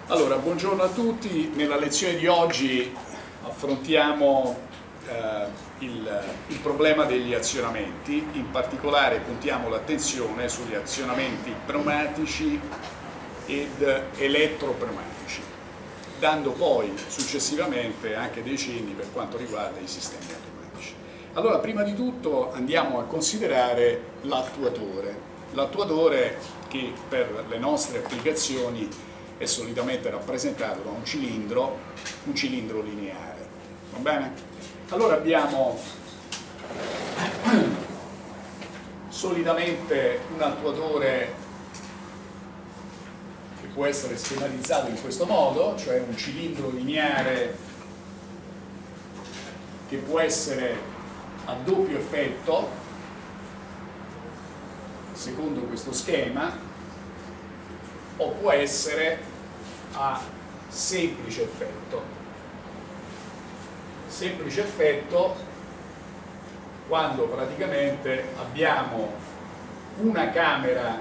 Allora, buongiorno a tutti. Nella lezione di oggi affrontiamo il problema degli azionamenti. In particolare puntiamo l'attenzione sugli azionamenti pneumatici ed elettropneumatici, dando poi successivamente anche dei cenni per quanto riguarda i sistemi automatici. Allora, prima di tutto andiamo a considerare l'attuatore. L'attuatore che per le nostre applicazioni è solitamente rappresentato da un cilindro lineare. Va bene? Allora abbiamo solitamente un attuatore che può essere schematizzato in questo modo, cioè un cilindro lineare che può essere a doppio effetto, secondo questo schema, o può essere a semplice effetto. Semplice effetto quando praticamente abbiamo una camera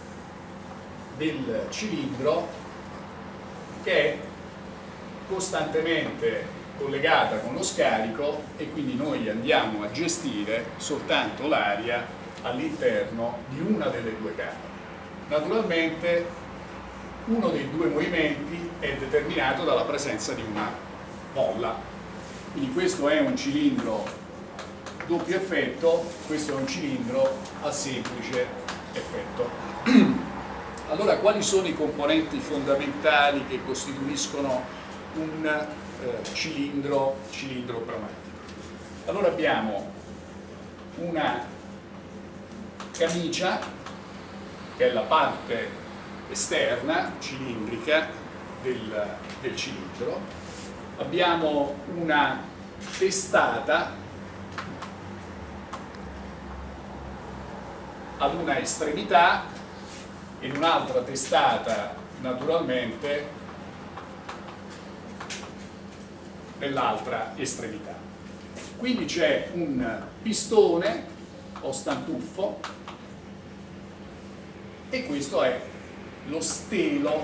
del cilindro che è costantemente collegata con lo scarico e quindi noi andiamo a gestire soltanto l'aria all'interno di una delle due camere. Naturalmente uno dei due movimenti è determinato dalla presenza di una molla. Quindi questo è un cilindro doppio effetto, questo è un cilindro a semplice effetto. Allora, quali sono i componenti fondamentali che costituiscono un cilindro pneumatico? Allora abbiamo una camicia, che è la parte esterna, cilindrica del cilindro, abbiamo una testata ad una estremità e un'altra testata naturalmente nell'altra estremità. Quindi c'è un pistone o stantuffo e questo è lo stelo.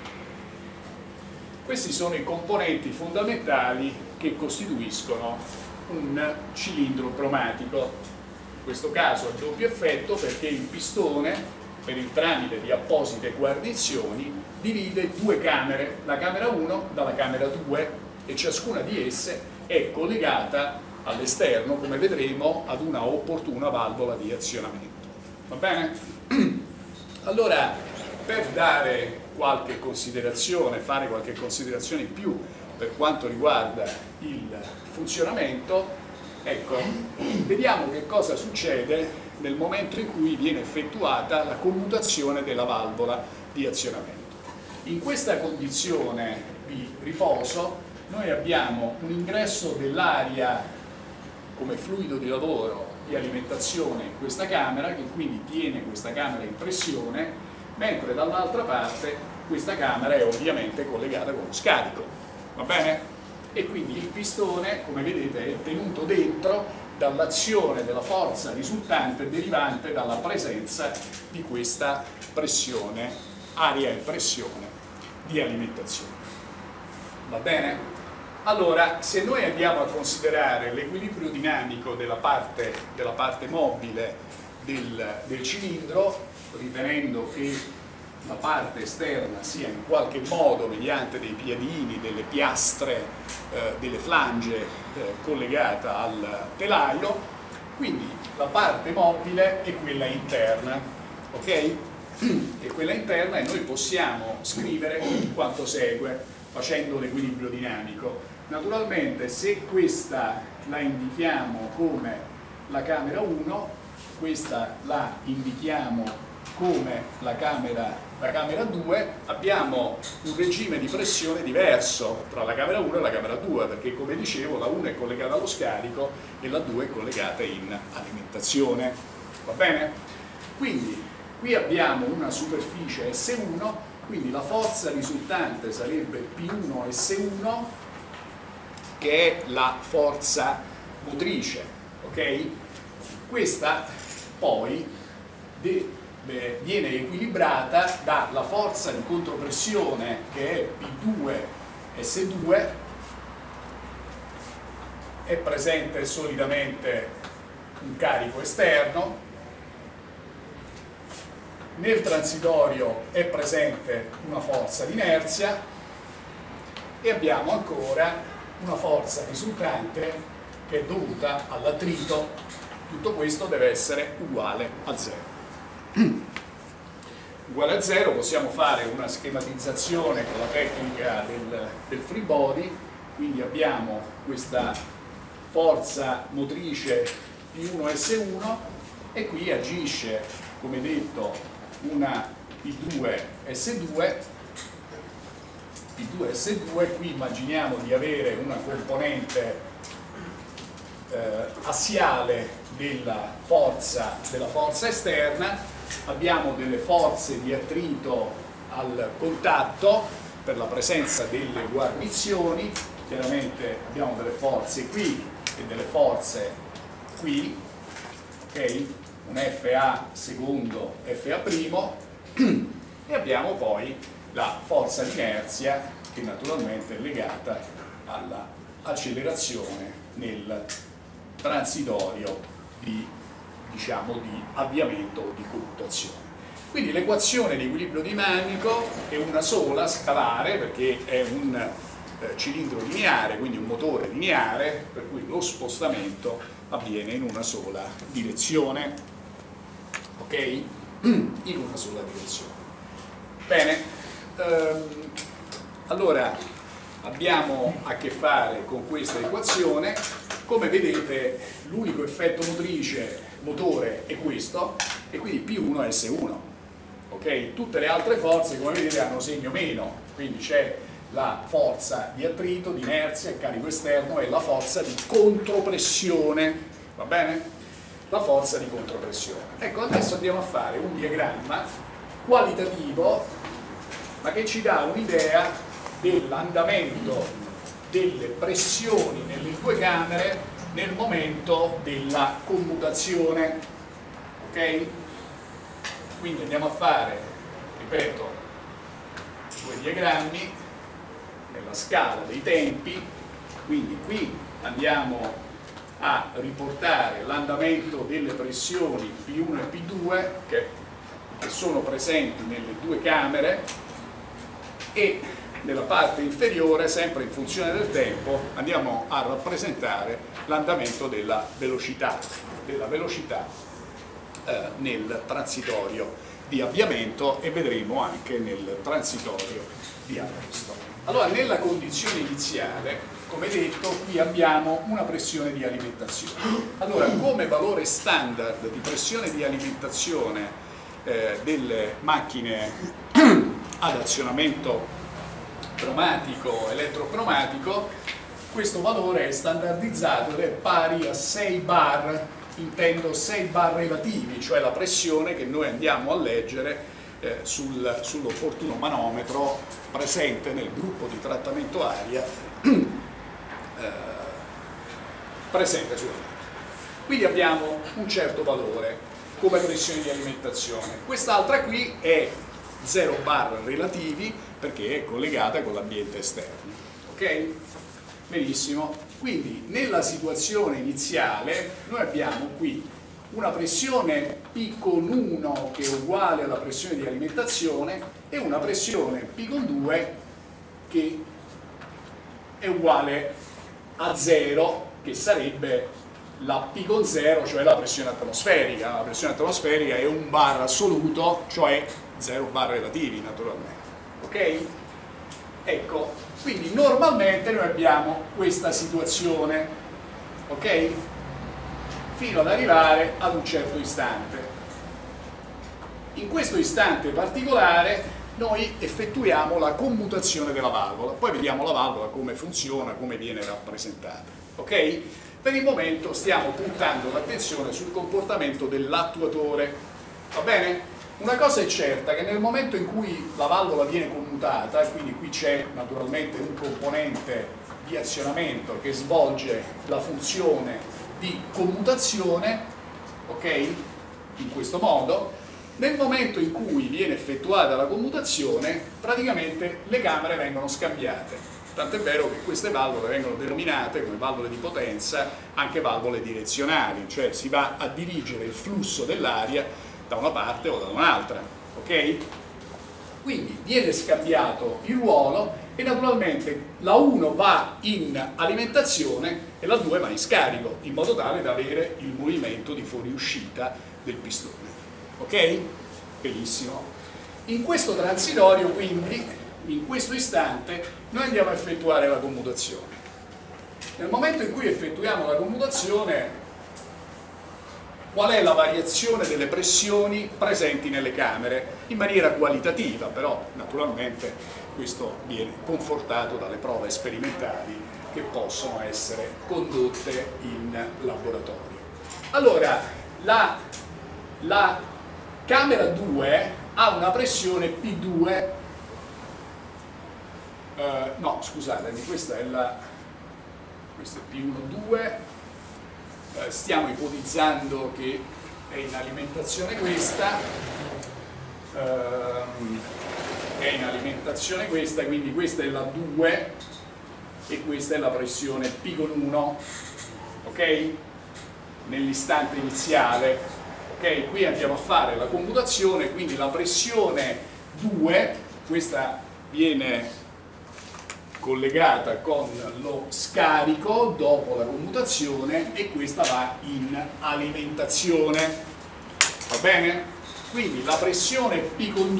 Questi sono i componenti fondamentali che costituiscono un cilindro pneumatico. In questo caso a doppio effetto perché il pistone, per il tramite di apposite guarnizioni, divide due camere, la camera 1 dalla camera 2, e ciascuna di esse è collegata all'esterno, come vedremo, ad una opportuna valvola di azionamento. Va bene? Allora, per dare qualche considerazione, fare qualche considerazione in più per quanto riguarda il funzionamento, ecco, vediamo che cosa succede nel momento in cui viene effettuata la commutazione della valvola di azionamento. In questa condizione di riposo noi abbiamo un ingresso dell'aria come fluido di lavoro di alimentazione in questa camera, che quindi tiene questa camera in pressione, mentre dall'altra parte questa camera è ovviamente collegata con lo scarico, va bene? E quindi il pistone, come vedete, è tenuto dentro dall'azione della forza risultante derivante dalla presenza di questa pressione, aria e pressione di alimentazione. Va bene? Allora, se noi andiamo a considerare l'equilibrio dinamico della parte mobile del cilindro, ritenendo che la parte esterna sia in qualche modo, mediante dei piedini, delle piastre, delle flange collegata al telaio, quindi la parte mobile è quella interna, ok? È quella interna e noi possiamo scrivere quanto segue facendo l'equilibrio dinamico. Naturalmente, se questa la indichiamo come la camera 1, questa la indichiamo come la camera 2, abbiamo un regime di pressione diverso tra la camera 1 e la camera 2, perché, come dicevo, la 1 è collegata allo scarico e la 2 è collegata in alimentazione. Va bene? Quindi qui abbiamo una superficie S1, quindi la forza risultante sarebbe P1 S1, che è la forza motrice, ok? Questa poi viene equilibrata dalla forza di contropressione che è P2S2, è presente solitamente un carico esterno, nel transitorio è presente una forza di inerzia e abbiamo ancora una forza risultante che è dovuta all'attrito. Tutto questo deve essere uguale a 0. Uguale a 0, possiamo fare una schematizzazione con la tecnica del free body, quindi abbiamo questa forza motrice P1S1 e qui agisce, come detto, una P2S2. P2S2, qui immaginiamo di avere una componente assiale della forza esterna, abbiamo delle forze di attrito al contatto per la presenza delle guarnizioni, chiaramente abbiamo delle forze qui e delle forze qui, ok? Un FA secondo FA primo e abbiamo poi la forza di inerzia che naturalmente è legata all'accelerazione nel transitorio di avviamento o di commutazione. Quindi l'equazione di equilibrio dinamico è una sola, scalare, perché è un cilindro lineare, quindi un motore lineare, per cui lo spostamento avviene in una sola direzione, ok? In una sola direzione. Bene, allora abbiamo a che fare con questa equazione. Come vedete l'unico effetto motore è questo, e quindi P1S1, ok? Tutte le altre forze, come vedete, hanno segno meno, quindi c'è la forza di attrito, di inerzia, il carico esterno e la forza di contropressione, va bene? La forza di contropressione. Ecco, adesso andiamo a fare un diagramma qualitativo, ma che ci dà un'idea dell'andamento delle pressioni nelle due camere nel momento della commutazione, ok? Quindi andiamo a fare, ripeto, due diagrammi nella scala dei tempi, quindi qui andiamo a riportare l'andamento delle pressioni P1 e P2 che sono presenti nelle due camere, e nella parte inferiore, sempre in funzione del tempo, andiamo a rappresentare l'andamento della velocità nel transitorio di avviamento, e vedremo anche nel transitorio di arresto. Allora, nella condizione iniziale, come detto, qui abbiamo una pressione di alimentazione. Allora, come valore standard di pressione di alimentazione delle macchine ad azionamento pneumatico, elettropneumatico, questo valore è standardizzato ed è pari a 6 bar, intendo 6 bar relativi, cioè la pressione che noi andiamo a leggere sull'opportuno manometro presente nel gruppo di trattamento aria presente sulla macchina. Quindi abbiamo un certo valore come pressione di alimentazione. Quest'altra qui è 0 bar relativi perché è collegata con l'ambiente esterno, ok? Benissimo. Quindi nella situazione iniziale noi abbiamo qui una pressione P con 1 che è uguale alla pressione di alimentazione e una pressione P con 2 che è uguale a 0, che sarebbe la P con 0, cioè la pressione atmosferica. La pressione atmosferica è un bar assoluto, cioè 0 bar relativi naturalmente, ok? Ecco, quindi normalmente noi abbiamo questa situazione, ok? Fino ad arrivare ad un certo istante. In questo istante particolare noi effettuiamo la commutazione della valvola, poi vediamo la valvola come funziona, come viene rappresentata, ok? Per il momento stiamo puntando l'attenzione sul comportamento dell'attuatore, va bene? Una cosa è certa, che nel momento in cui la valvola viene commutata, e quindi qui c'è naturalmente un componente di azionamento che svolge la funzione di commutazione, ok? In questo modo, Nel momento in cui viene effettuata la commutazione, praticamente le camere vengono scambiate. Tant'è vero che queste valvole vengono denominate come valvole di potenza anche valvole direzionali, cioè si va a dirigere il flusso dell'aria da una parte o da un'altra, ok? Quindi viene scambiato il ruolo e naturalmente la 1 va in alimentazione e la 2 va in scarico, in modo tale da avere il movimento di fuoriuscita del pistone. Ok? Benissimo. In questo transitorio, quindi, in questo istante, noi andiamo a effettuare la commutazione. Nel momento in cui effettuiamo la commutazione, qual è la variazione delle pressioni presenti nelle camere? In maniera qualitativa, però naturalmente questo viene confortato dalle prove sperimentali che possono essere condotte in laboratorio. Allora, la camera 2 ha una pressione P2, no scusatemi, questa è P1-2, stiamo ipotizzando che è in alimentazione questa, quindi questa è la 2 e questa è la pressione P con 1, ok? Nell'istante iniziale, ok? Qui andiamo a fare la commutazione, quindi la pressione 2, questa viene collegata con lo scarico dopo la commutazione e questa va in alimentazione, va bene? Quindi la pressione P con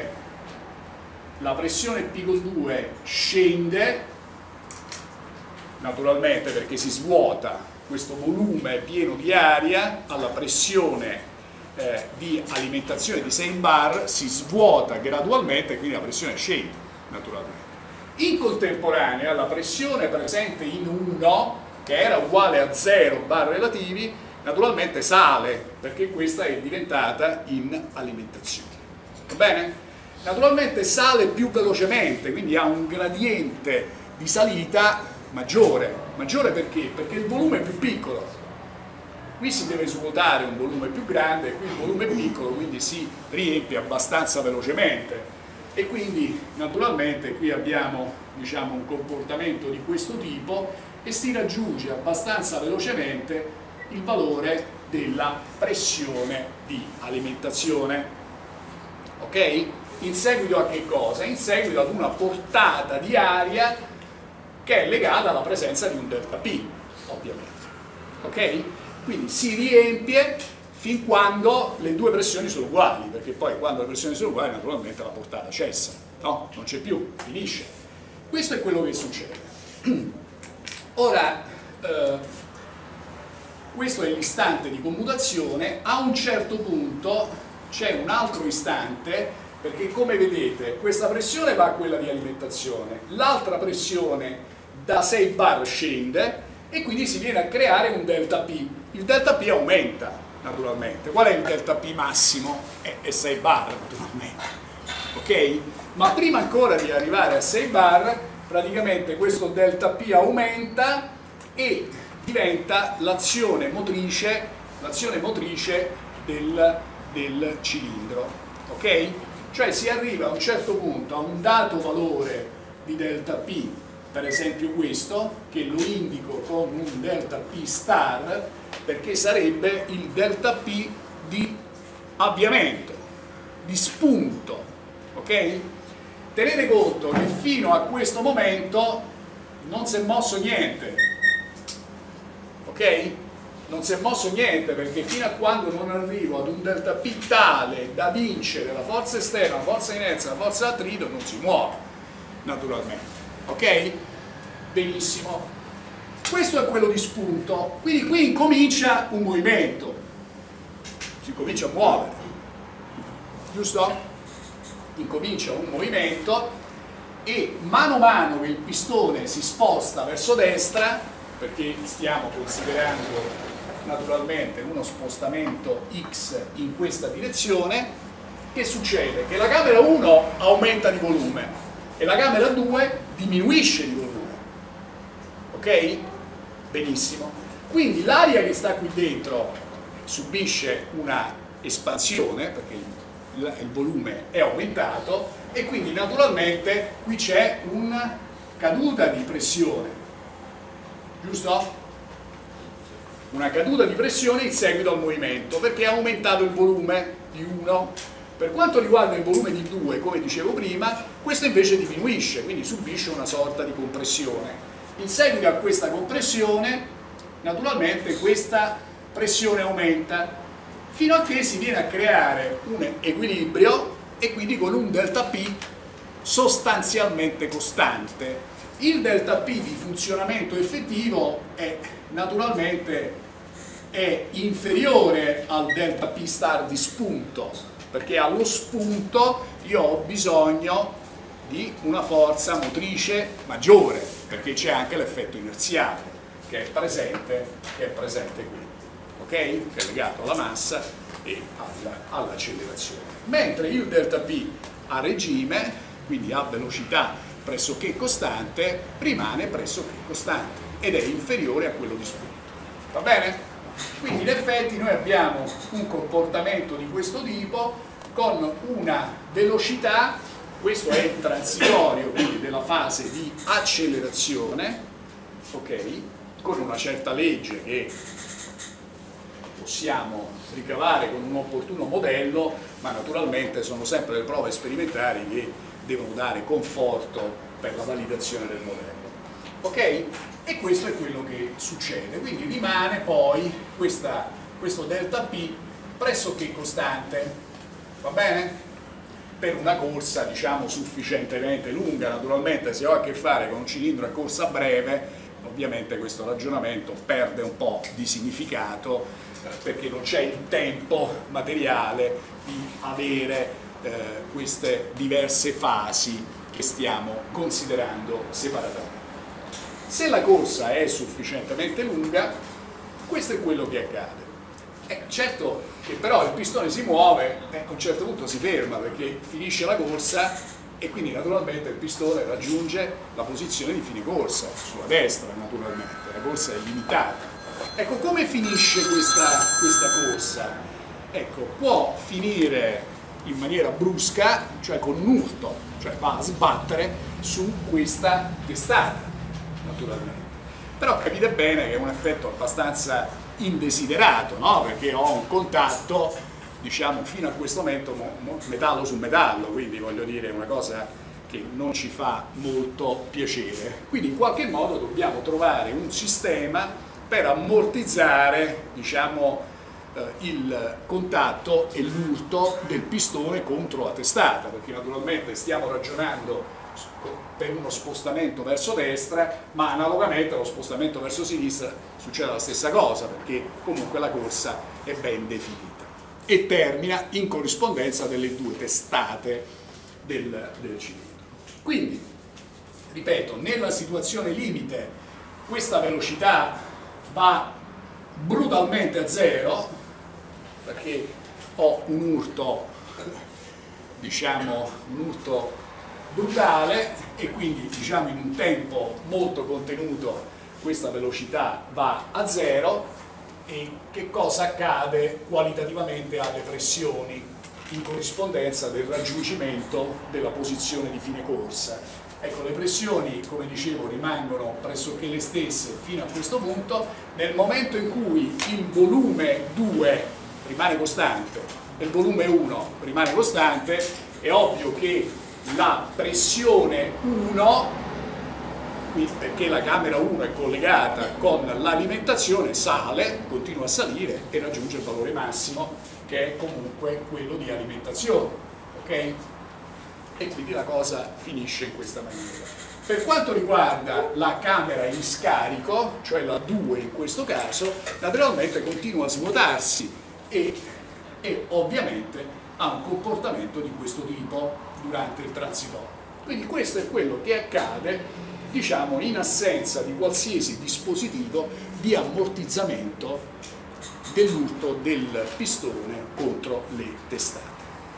2 scende naturalmente perché si svuota questo volume pieno di aria alla pressione di alimentazione di 6 bar, si svuota gradualmente e quindi la pressione scende naturalmente. In contemporanea la pressione presente in 1, che era uguale a 0 bar relativi, naturalmente sale perché questa è diventata in alimentazione, va bene? Naturalmente sale più velocemente, quindi ha un gradiente di salita maggiore perché? Perché il volume è più piccolo, qui si deve svuotare un volume più grande, qui il volume è piccolo, quindi si riempie abbastanza velocemente e quindi naturalmente qui abbiamo, diciamo, un comportamento di questo tipo e si raggiunge abbastanza velocemente il valore della pressione di alimentazione, ok? In seguito a che cosa? In seguito ad una portata di aria che è legata alla presenza di un delta P, ovviamente, ok? Quindi si riempie fin quando le due pressioni sono uguali, perché poi quando le pressioni sono uguali naturalmente la portata cessa, no? Non c'è più, finisce. Questo è quello che succede. Ora, questo è l'istante di commutazione, a un certo punto c'è un altro istante, perché come vedete questa pressione va a quella di alimentazione, l'altra pressione da 6 bar scende e quindi si viene a creare un delta P. Il delta P aumenta naturalmente. Qual è il delta P massimo? È 6 bar naturalmente, ok? Ma prima ancora di arrivare a 6 bar praticamente questo delta P aumenta e diventa l'azione motrice del cilindro, ok? Cioè si arriva a un certo punto a un dato valore di delta P, per esempio questo, che lo indico con un delta P star, perché sarebbe il delta P di avviamento, di spunto, ok? Tenete conto che fino a questo momento non si è mosso niente, ok? Non si è mosso niente perché fino a quando non arrivo ad un delta P tale da vincere la forza esterna, la forza di inerzia, la forza d'attrito, non si muove, naturalmente, ok? Benissimo. Questo è quello di spunto, quindi qui incomincia un movimento, si comincia a muovere, giusto? Incomincia un movimento e mano a mano che il pistone si sposta verso destra, perché stiamo considerando naturalmente uno spostamento X in questa direzione, che succede? Che la camera 1 aumenta di volume e la camera 2 diminuisce di volume, ok? Benissimo. Quindi l'aria che sta qui dentro subisce una espansione, perché il volume è aumentato e quindi naturalmente qui c'è una caduta di pressione, giusto? Una caduta di pressione in seguito al movimento, perché è aumentato il volume di 1. Per quanto riguarda il volume di 2, come dicevo prima, questo invece diminuisce, quindi subisce una sorta di compressione. In seguito a questa compressione, naturalmente questa pressione aumenta, fino a che si viene a creare un equilibrio e quindi con un delta P sostanzialmente costante. Il delta P di funzionamento effettivo è naturalmente inferiore al delta P star di spunto, perché allo spunto io ho bisogno di una forza motrice maggiore, perché c'è anche l'effetto inerziale che è presente qui. Ok? Che è legato alla massa e all'accelerazione. Mentre il delta P a regime, quindi a velocità pressoché costante, rimane pressoché costante ed è inferiore a quello di spunto. Va bene? Quindi in effetti noi abbiamo un comportamento di questo tipo con una velocità, questo è il transitorio, quindi della fase di accelerazione, ok? Con una certa legge che possiamo ricavare con un opportuno modello, ma naturalmente sono sempre le prove sperimentali che devono dare conforto per la validazione del modello. Ok? E questo è quello che succede, quindi rimane poi questo delta P pressoché costante, va bene? Per una corsa diciamo sufficientemente lunga. Naturalmente se ho a che fare con un cilindro a corsa breve, ovviamente questo ragionamento perde un po' di significato, perché non c'è il tempo materiale di avere queste diverse fasi che stiamo considerando separatamente. Se la corsa è sufficientemente lunga, questo è quello che accade. Certo che però il pistone si muove e a un certo punto si ferma perché finisce la corsa e quindi naturalmente il pistone raggiunge la posizione di fine corsa, sulla destra naturalmente, la corsa è limitata. Ecco, come finisce questa corsa? Ecco, può finire in maniera brusca, cioè con un urto, cioè va a sbattere su questa testata, naturalmente. Però capite bene che è un effetto abbastanza indesiderato, no? Perché ho un contatto, diciamo, fino a questo momento metallo su metallo, quindi voglio dire, è una cosa che non ci fa molto piacere. Quindi in qualche modo dobbiamo trovare un sistema per ammortizzare, diciamo, il contatto e l'urto del pistone contro la testata, perché naturalmente stiamo ragionando per uno spostamento verso destra, ma analogamente allo spostamento verso sinistra succede la stessa cosa, perché comunque la corsa è ben definita e termina in corrispondenza delle due testate del cilindro. Quindi, ripeto, nella situazione limite questa velocità va brutalmente a zero, perché ho un urto, diciamo, un urto brutale e quindi, diciamo, in un tempo molto contenuto questa velocità va a zero. E che cosa accade qualitativamente alle pressioni in corrispondenza del raggiungimento della posizione di fine corsa? Ecco, le pressioni, come dicevo, rimangono pressoché le stesse fino a questo punto. Nel momento in cui il volume 2 rimane costante e il volume 1 rimane costante, è ovvio che la pressione 1, perché la camera 1 è collegata con l'alimentazione, sale, continua a salire e raggiunge il valore massimo, che è comunque quello di alimentazione, ok? E quindi la cosa finisce in questa maniera. Per quanto riguarda la camera in scarico, cioè la 2 in questo caso, naturalmente continua a svuotarsi e ovviamente ha un comportamento di questo tipo durante il transitorio. Quindi questo è quello che accade, diciamo, in assenza di qualsiasi dispositivo di ammortizzamento dell'urto del pistone contro le testate.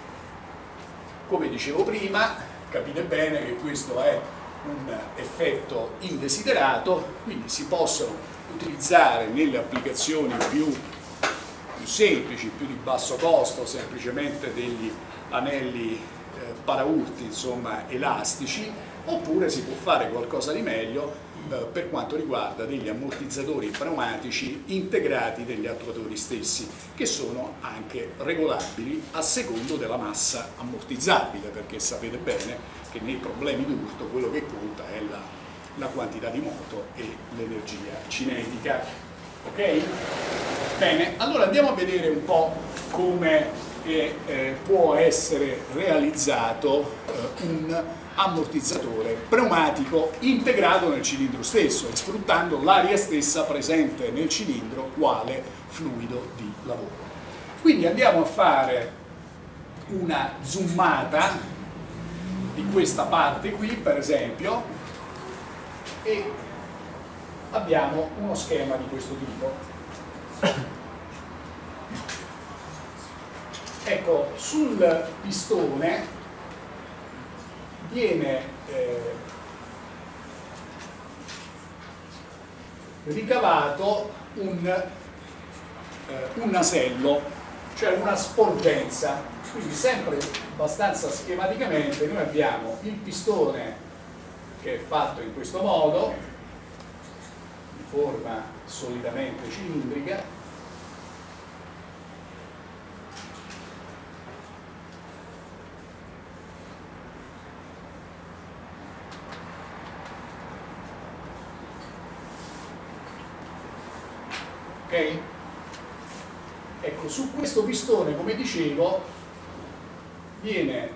Come dicevo prima, capite bene che questo è un effetto indesiderato, quindi si possono utilizzare nelle applicazioni più più semplici, più di basso costo, semplicemente degli anelli paraurti, insomma, elastici, oppure si può fare qualcosa di meglio per quanto riguarda degli ammortizzatori pneumatici integrati degli attuatori stessi, che sono anche regolabili a secondo della massa ammortizzabile, perché sapete bene che nei problemi d'urto quello che conta è la quantità di moto e l'energia cinetica. Ok? Bene, allora andiamo a vedere un po' come può essere realizzato un ammortizzatore pneumatico integrato nel cilindro stesso, sfruttando l'aria stessa presente nel cilindro quale fluido di lavoro. Quindi andiamo a fare una zoomata di questa parte qui, per esempio, e abbiamo uno schema di questo tipo. Ecco, sul pistone viene ricavato un nasello, cioè una sporgenza. Quindi sempre abbastanza schematicamente noi abbiamo il pistone che è fatto in questo modo, di forma solidamente cilindrica, ok? Ecco, su questo pistone, come dicevo, viene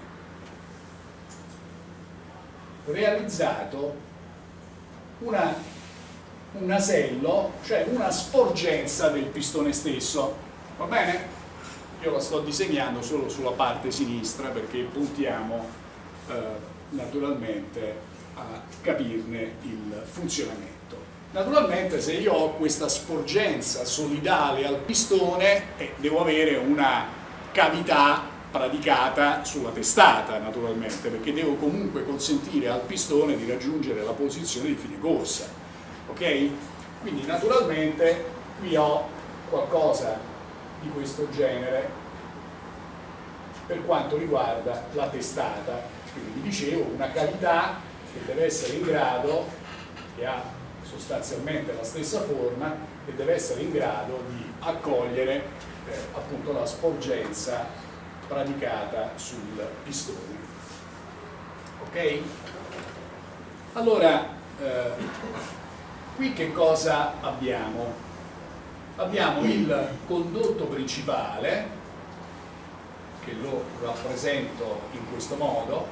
realizzato un nasello, cioè una sporgenza del pistone stesso, va bene? Io la sto disegnando solo sulla parte sinistra perché puntiamo naturalmente a capirne il funzionamento. Naturalmente se io ho questa sporgenza solidale al pistone devo avere una cavità praticata sulla testata, naturalmente, perché devo comunque consentire al pistone di raggiungere la posizione di fine corsa, ok? Quindi naturalmente qui ho qualcosa di questo genere per quanto riguarda la testata, quindi vi dicevo una cavità che deve essere in grado, che ha sostanzialmente la stessa forma, e deve essere in grado di accogliere appunto la sporgenza praticata sul pistone. Ok? Allora, qui che cosa abbiamo? Abbiamo il condotto principale, che lo rappresento in questo modo,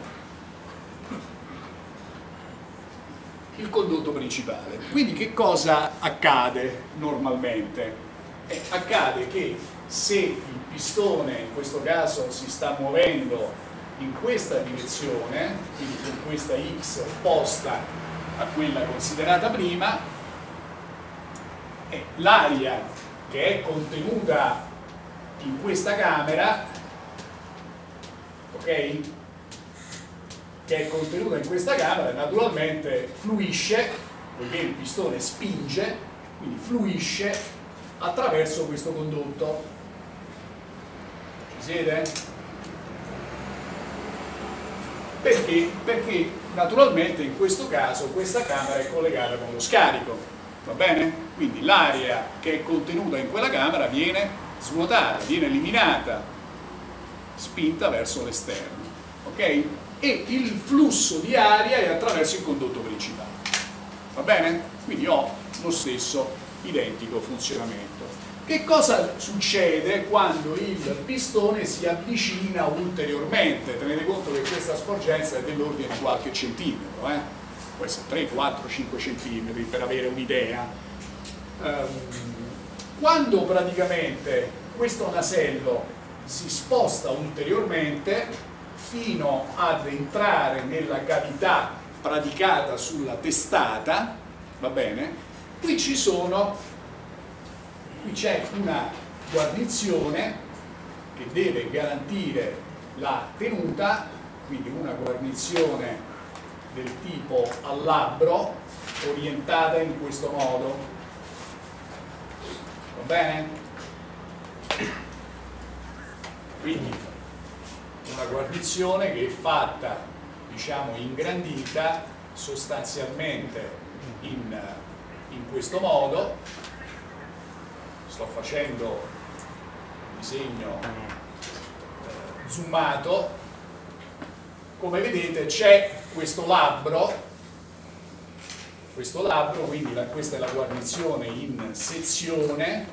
il condotto principale. Quindi che cosa accade normalmente? Accade che se il pistone in questo caso si sta muovendo in questa direzione, quindi con questa X opposta a quella considerata prima, l'aria che è contenuta in questa camera, ok? Che è contenuta in questa camera naturalmente fluisce, poiché il pistone spinge, quindi fluisce attraverso questo condotto. Ci siete? Perché? Perché naturalmente in questo caso questa camera è collegata con lo scarico, va bene? Quindi l'aria che è contenuta in quella camera viene svuotata, viene eliminata, spinta verso l'esterno, ok? E il flusso di aria è attraverso il condotto principale, va bene? Quindi ho lo stesso identico funzionamento. Che cosa succede quando il pistone si avvicina ulteriormente? Tenete conto che questa sporgenza è dell'ordine di qualche centimetro, può essere 3, 4, 5 centimetri per avere un'idea. Quando praticamente questo nasello si sposta ulteriormente fino ad entrare nella cavità praticata sulla testata, va bene? Qui c'è una guarnizione che deve garantire la tenuta, quindi una guarnizione del tipo a labbro orientata in questo modo, va bene? Quindi una guarnizione che è fatta, diciamo, ingrandita sostanzialmente in questo modo. Sto facendo un disegno zoomato. Come vedete c'è questo labbro, quindi questa è la guarnizione in sezione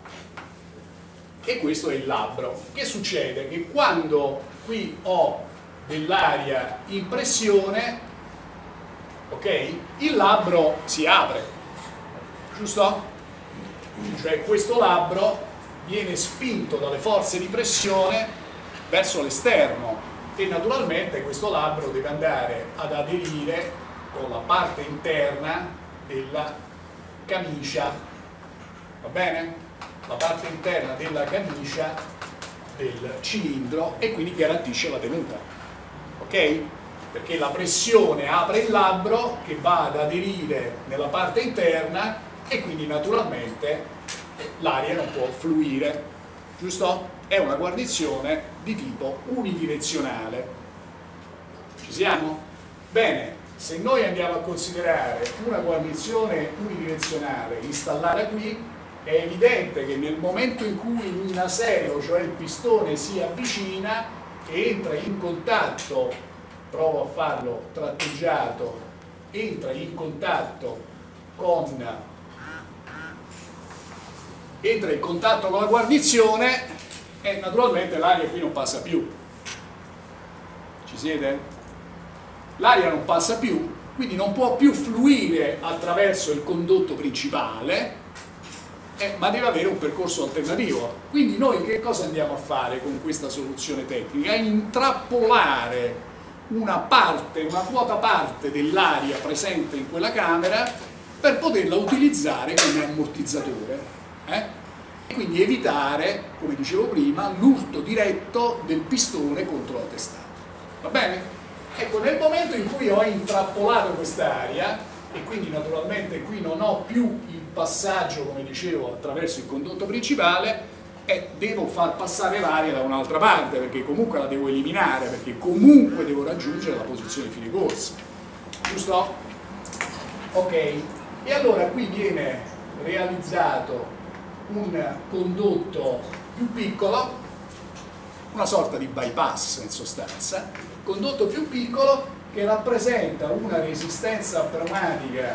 e questo è il labbro. Che succede? Che quando qui ho dell'aria in pressione, ok, il labbro si apre, giusto? Cioè questo labbro viene spinto dalle forze di pressione verso l'esterno e naturalmente questo labbro deve andare ad aderire con la parte interna della camicia, va bene? La parte interna della camicia del cilindro e quindi garantisce la tenuta, ok? Perché la pressione apre il labbro che va ad aderire nella parte interna e quindi naturalmente l'aria non può fluire, giusto? È una guarnizione di tipo unidirezionale. Ci siamo? Bene, se noi andiamo a considerare una guarnizione unidirezionale installata qui, è evidente che nel momento in cui il nacelle, cioè il pistone, si avvicina e entra in contatto, provo a farlo tratteggiato, entra in contatto con la guarnizione e naturalmente l'aria qui non passa più. Ci siete? L'aria non passa più, quindi non può più fluire attraverso il condotto principale, ma deve avere un percorso alternativo. Quindi noi che cosa andiamo a fare con questa soluzione tecnica? Intrappolare una quota parte dell'aria presente in quella camera per poterla utilizzare come ammortizzatore. E quindi evitare, come dicevo prima, l'urto diretto del pistone contro la testata. Va bene? Ecco, nel momento in cui ho intrappolato quest'aria, e quindi naturalmente qui non ho più il passaggio, come dicevo, attraverso il condotto principale, e devo far passare l'aria da un'altra parte, perché comunque la devo eliminare, perché comunque devo raggiungere la posizione di fine corsa. Giusto? Ok. E allora qui viene realizzato un condotto più piccolo, una sorta di bypass in sostanza, condotto più piccolo che rappresenta una resistenza pneumatica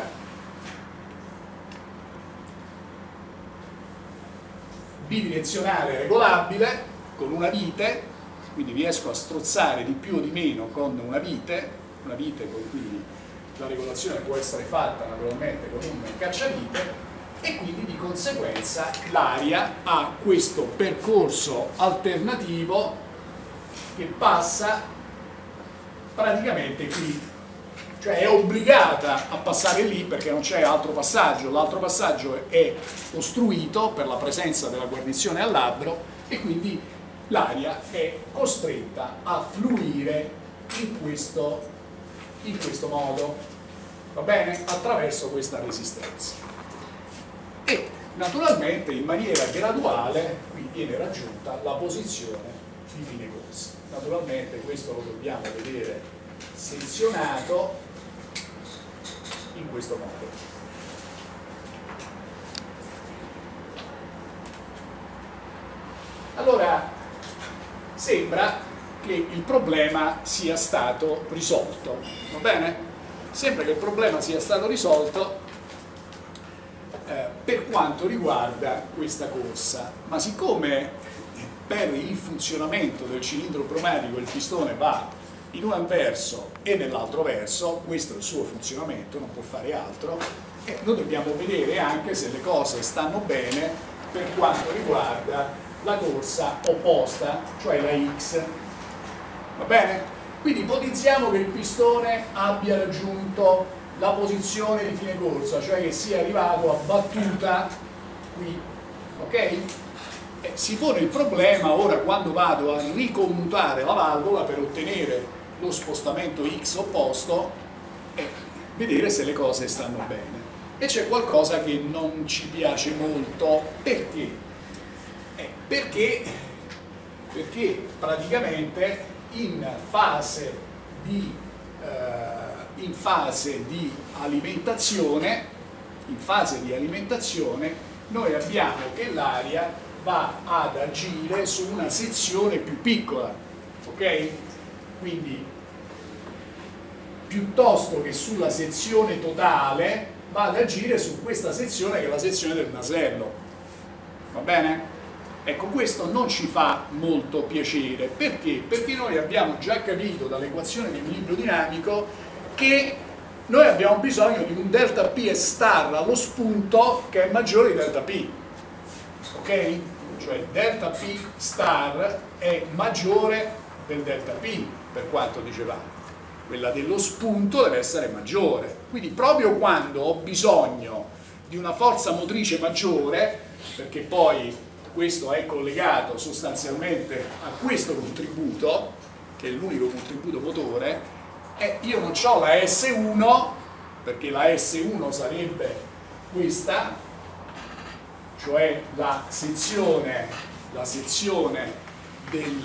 bidirezionale regolabile con una vite, quindi riesco a strozzare di più o di meno con una vite con quindi la regolazione può essere fatta naturalmente con un cacciavite e quindi di conseguenza l'aria ha questo percorso alternativo che passa praticamente qui, cioè è obbligata a passare lì perché non c'è altro passaggio, l'altro passaggio è ostruito per la presenza della guarnizione al labbro e quindi l'aria è costretta a fluire in questo modo, va bene? Attraverso questa resistenza. E naturalmente in maniera graduale qui viene raggiunta la posizione di fine corsa. Naturalmente questo lo dobbiamo vedere sezionato in questo modo. Allora sembra che il problema sia stato risolto, va bene? Sembra che il problema sia stato risolto per quanto riguarda questa corsa, ma siccome per il funzionamento del cilindro pneumatico il pistone va in un verso e nell'altro verso, questo è il suo funzionamento, non può fare altro, e noi dobbiamo vedere anche se le cose stanno bene per quanto riguarda la corsa opposta, cioè la X, va bene? Quindi ipotizziamo che il pistone abbia raggiunto la posizione di fine corsa, cioè che sia arrivato a battuta qui, ok? Si pone il problema ora quando vado a ricommutare la valvola per ottenere lo spostamento X opposto e vedere se le cose stanno bene. E c'è qualcosa che non ci piace molto, perché? Perché Perché praticamente in fase di alimentazione, noi abbiamo che l'aria va ad agire su una sezione più piccola, ok? Quindi piuttosto che sulla sezione totale va ad agire su questa sezione che è la sezione del nasello, va bene? Ecco, questo non ci fa molto piacere, perché? Perché noi abbiamo già capito dall'equazione di equilibrio dinamico che noi abbiamo bisogno di un delta P e star allo spunto che è maggiore di delta P, ok? Cioè delta P star è maggiore del delta P per quanto dicevamo, quella dello spunto deve essere maggiore, quindi proprio quando ho bisogno di una forza motrice maggiore, perché poi questo è collegato sostanzialmente a questo contributo, che è l'unico contributo motore, io non ho la S1, perché la S1 sarebbe questa, cioè la sezione del...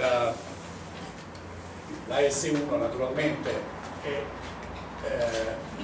la S1 naturalmente è Y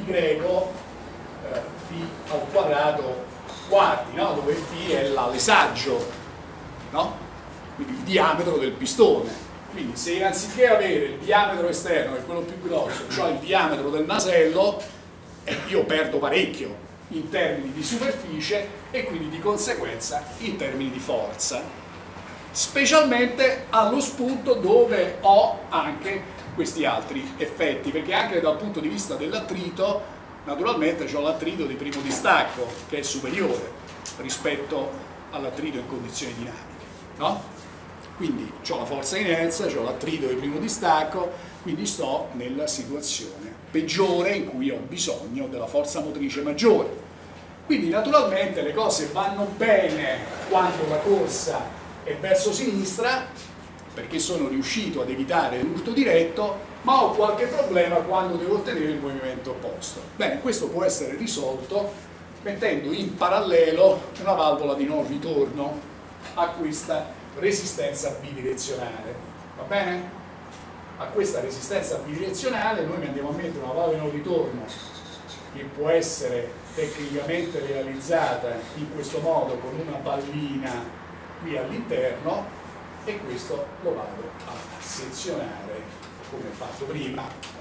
φ al quadrato quarti, no? Dove φ è l'alesaggio, no? Quindi il diametro del pistone. Quindi se anziché avere il diametro esterno, che è quello più grosso, cioè il diametro del nasello, io perdo parecchio in termini di superficie e quindi di conseguenza in termini di forza, specialmente allo spunto dove ho anche questi altri effetti, perché anche dal punto di vista dell'attrito naturalmente ho l'attrito di primo distacco che è superiore rispetto all'attrito in condizioni dinamiche, no? Quindi ho la forza inerzia, ho l'attrito di primo distacco, quindi sto nella situazione peggiore in cui ho bisogno della forza motrice maggiore. Quindi naturalmente le cose vanno bene quando la corsa è verso sinistra, perché sono riuscito ad evitare l'urto diretto, ma ho qualche problema quando devo ottenere il movimento opposto. Bene, questo può essere risolto mettendo in parallelo una valvola di non ritorno a questa resistenza bidirezionale, va bene? A questa resistenza bidirezionale noi andiamo a mettere una valvola di non ritorno che può essere tecnicamente realizzata in questo modo con una pallina qui all'interno, e questo lo vado a sezionare come fatto prima,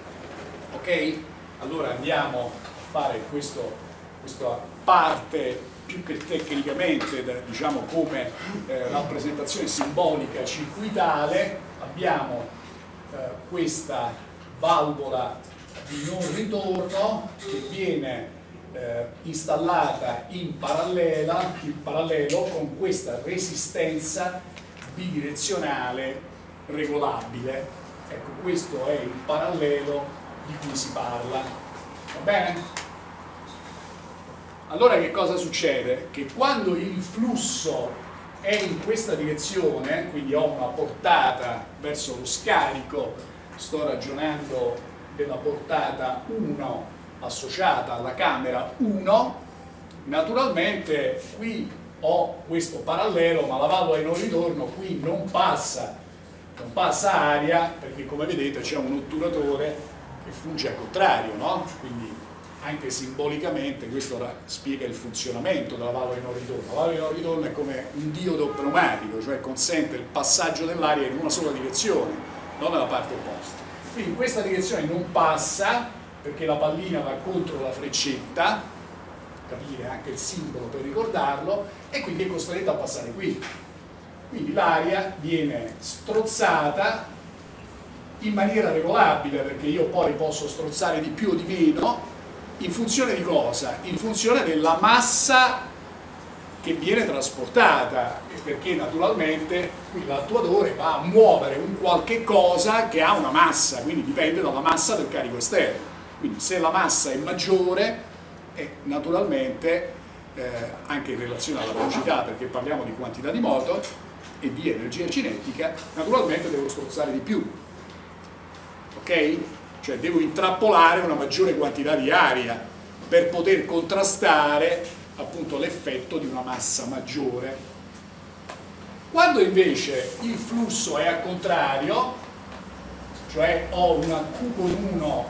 ok? Allora andiamo a fare questa parte più che tecnicamente, diciamo come rappresentazione simbolica circuitale. Abbiamo questa valvola di non ritorno che viene installata in parallelo con questa resistenza bidirezionale regolabile. Ecco, questo è il parallelo di cui si parla, va bene? Allora che cosa succede? Che quando il flusso è in questa direzione, quindi ho una portata verso lo scarico, sto ragionando della portata 1 associata alla camera 1, naturalmente qui ho questo parallelo, ma la valvola di non ritorno qui non passa aria, perché come vedete c'è un otturatore che funge al contrario, no? Quindi anche simbolicamente questo spiega il funzionamento della valvola di non ritorno. La valvola di non ritorno è come un diodo pneumatico, cioè consente il passaggio dell'aria in una sola direzione, non nella parte opposta. Quindi in questa direzione non passa, perché la pallina va contro la freccetta, capire anche il simbolo per ricordarlo, e quindi è costretta a passare qui. Quindi l'aria viene strozzata in maniera regolabile, perché io poi posso strozzare di più o di meno in funzione di cosa? In funzione della massa che viene trasportata, perché naturalmente qui l'attuatore va a muovere un qualche cosa che ha una massa, quindi dipende dalla massa del carico esterno. Quindi se la massa è maggiore, naturalmente anche in relazione alla velocità, perché parliamo di quantità di moto e di energia cinetica, naturalmente devo strozzare di più, ok? Cioè devo intrappolare una maggiore quantità di aria per poter contrastare appunto l'effetto di una massa maggiore. Quando invece il flusso è al contrario, cioè ho una Q con 1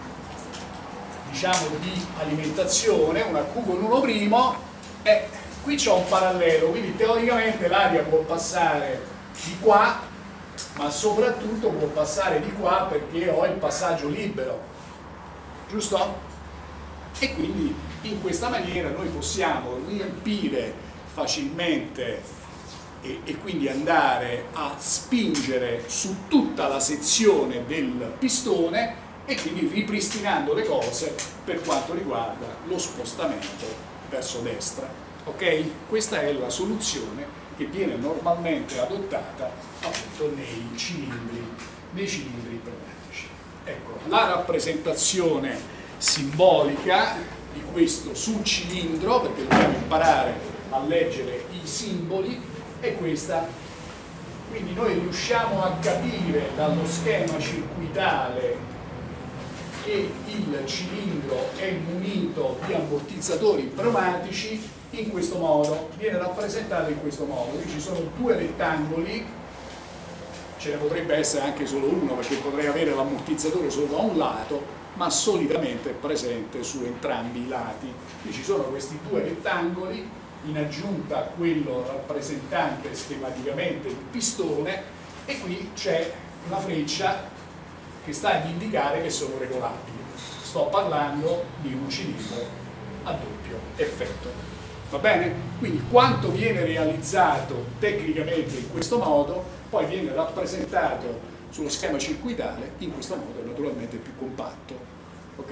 diciamo di alimentazione, una Q con 1 primo, e qui c'ho un parallelo, quindi teoricamente l'aria può passare di qua, ma soprattutto può passare di qua perché ho il passaggio libero, giusto? E quindi in questa maniera noi possiamo riempire facilmente e quindi andare a spingere su tutta la sezione del pistone e quindi ripristinando le cose per quanto riguarda lo spostamento verso destra. Ok? Questa è la soluzione che viene normalmente adottata appunto nei cilindri pneumatici. Ecco, la rappresentazione simbolica di questo sul cilindro, perché dobbiamo imparare a leggere i simboli, è questa. Quindi noi riusciamo a capire dallo schema circuitale che il cilindro è munito di ammortizzatori pneumatici in questo modo, viene rappresentato in questo modo. Qui ci sono due rettangoli, ce ne potrebbe essere anche solo uno perché potrei avere l'ammortizzatore solo da un lato, ma solitamente è presente su entrambi i lati. Qui ci sono questi due rettangoli in aggiunta a quello rappresentante schematicamente il pistone, e qui c'è una freccia che sta ad indicare che sono regolabili. Sto parlando di un cilindro a doppio effetto. Va bene? Quindi quanto viene realizzato tecnicamente in questo modo, poi viene rappresentato sullo schema circuitale in questo modo, naturalmente più compatto. Ok?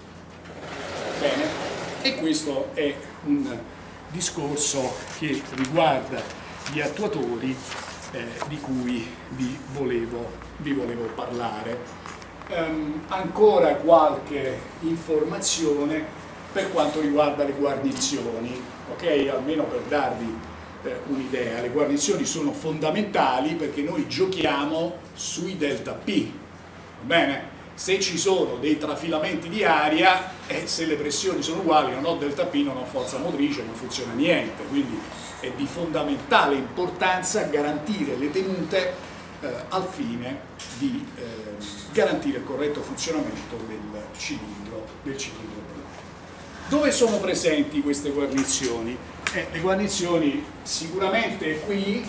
Bene. E questo è un discorso che riguarda gli attuatori di cui vi volevo parlare. Ancora qualche informazione per quanto riguarda le guarnizioni, ok? Almeno per darvi un'idea. Le guarnizioni sono fondamentali perché noi giochiamo sui delta P, va bene? Se ci sono dei trafilamenti di aria, se le pressioni sono uguali, non ho delta P, non ho forza motrice, non funziona niente. Quindi è di fondamentale importanza garantire le tenute al fine di garantire il corretto funzionamento del cilindro pneumatico. Dove sono presenti queste guarnizioni? Le guarnizioni sicuramente qui,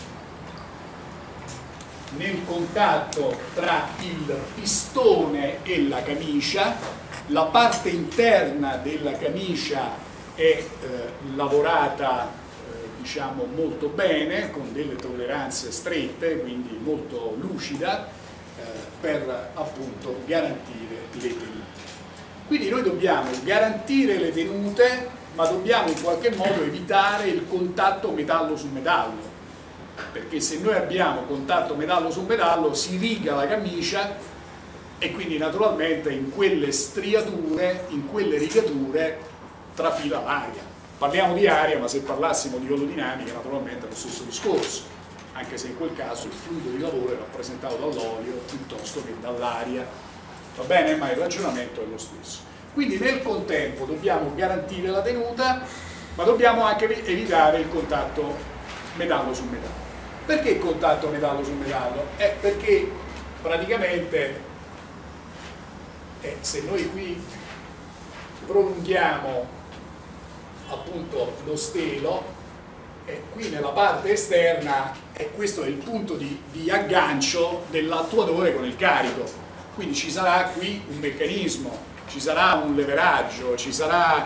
nel contatto tra il pistone e la camicia. La parte interna della camicia è lavorata diciamo molto bene, con delle tolleranze strette, quindi molto lucida, per appunto garantire le tenute. Quindi noi dobbiamo garantire le tenute, ma dobbiamo in qualche modo evitare il contatto metallo su metallo, perché se noi abbiamo contatto metallo su metallo si riga la camicia e quindi naturalmente in quelle striature, in quelle rigature trafila l'aria. Parliamo di aria, ma se parlassimo di aerodinamica naturalmente è lo stesso discorso, anche se in quel caso il fluido di lavoro è rappresentato dall'olio piuttosto che dall'aria, va bene? Ma il ragionamento è lo stesso. Quindi nel contempo dobbiamo garantire la tenuta, ma dobbiamo anche evitare il contatto metallo su metallo. Perché il contatto metallo su metallo? Perché praticamente se noi qui prolunghiamo appunto lo stelo, qui nella parte esterna, questo è il punto di aggancio dell'attuatore con il carico, quindi ci sarà qui un meccanismo, ci sarà un leveraggio, ci sarà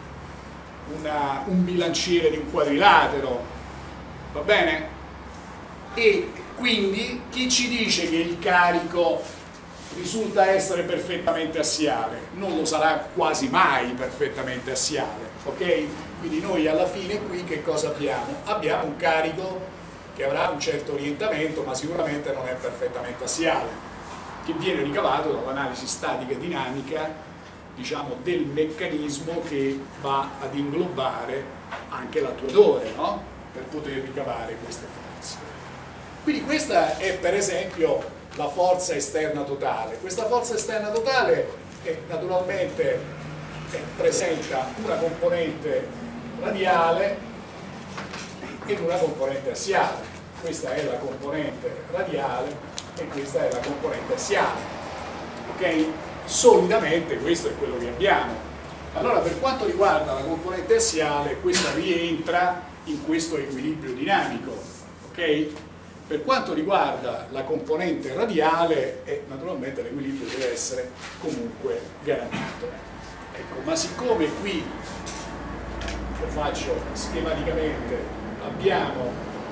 un bilanciere di un quadrilatero, va bene? E quindi chi ci dice che il carico risulta essere perfettamente assiale? Non lo sarà quasi mai perfettamente assiale, ok? Quindi noi alla fine qui che cosa abbiamo? Abbiamo un carico che avrà un certo orientamento, ma sicuramente non è perfettamente assiale, che viene ricavato dall'analisi statica e dinamica, diciamo, del meccanismo che va ad inglobare anche l'attuatore, no? Per poter ricavare queste forze. Quindi questa è per esempio la forza esterna totale. Questa forza esterna totale naturalmente presenta una componente radiale ed una componente assiale. questa è la componente radiale e questa è la componente assiale. Ok? Solidamente questo è quello che abbiamo. Allora, per quanto riguarda la componente assiale, questa rientra in questo equilibrio dinamico. Ok? Per quanto riguarda la componente radiale, naturalmente l'equilibrio deve essere comunque garantito. Ecco, ma siccome qui, lo faccio schematicamente, abbiamo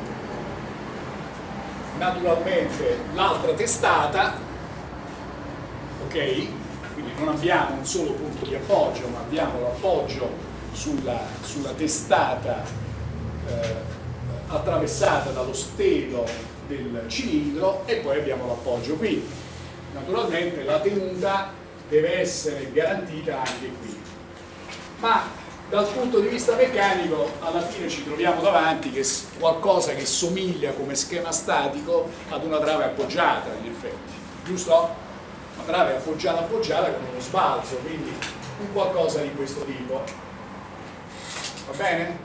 naturalmente l'altra testata, ok? Quindi non abbiamo un solo punto di appoggio, ma abbiamo l'appoggio sulla testata attraversata dallo stelo del cilindro e poi abbiamo l'appoggio qui. Naturalmente la tenuta deve essere garantita anche qui, ma dal punto di vista meccanico alla fine ci troviamo davanti che qualcosa che somiglia come schema statico ad una trave appoggiata, in effetti, giusto? Una trave appoggiata con uno sbalzo, quindi un qualcosa di questo tipo. Va bene?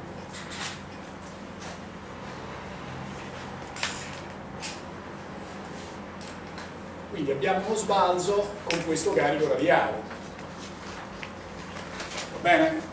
Quindi abbiamo uno sbalzo con questo carico radiale. Va bene?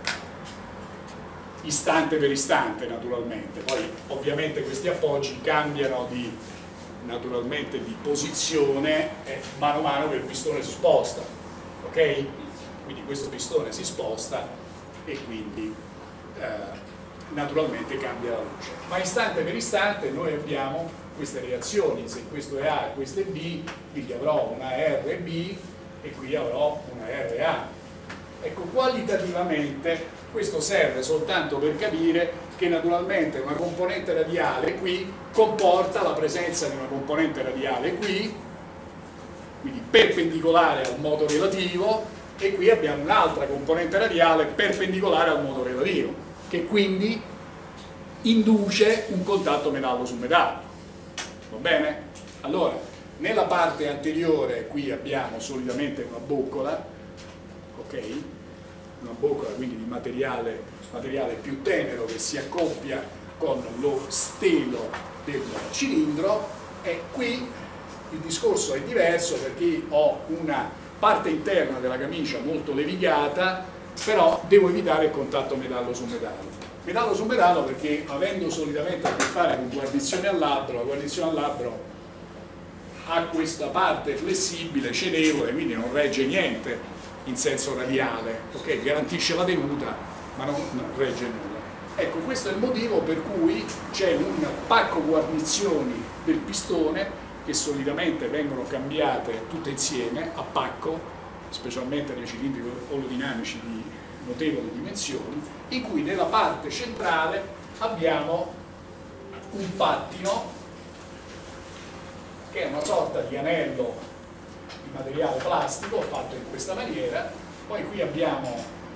Istante per istante, naturalmente. Poi ovviamente questi appoggi cambiano naturalmente di posizione mano a mano che il pistone si sposta. Ok? Quindi questo pistone si sposta e quindi naturalmente cambia la luce. Ma istante per istante noi abbiamo queste reazioni, se questo è A e questo è B, quindi avrò una RB e qui avrò una RA. Ecco, qualitativamente questo serve soltanto per capire che naturalmente una componente radiale qui comporta la presenza di una componente radiale qui, quindi perpendicolare al moto relativo, e qui abbiamo un'altra componente radiale perpendicolare al moto relativo, che quindi induce un contatto metallo su metallo. Va bene? Allora, nella parte anteriore qui abbiamo solidamente una boccola, ok? Una boccola quindi di materiale più tenero che si accoppia con lo stelo del cilindro, e qui il discorso è diverso perché ho una parte interna della camicia molto levigata, però devo evitare il contatto metallo su metallo. Metallo su metallo perché, avendo solitamente a che fare con guarnizione al labbro, la guarnizione al labbro ha questa parte flessibile, cedevole, quindi non regge niente in senso radiale, ok? Garantisce la tenuta ma non regge nulla. Ecco, questo è il motivo per cui c'è un pacco guarnizioni del pistone che solitamente vengono cambiate tutte insieme a pacco, specialmente nei cilindri olodinamici di notevoli dimensioni, in cui nella parte centrale abbiamo un pattino che è una sorta di anello di materiale plastico fatto in questa maniera. Poi qui abbiamo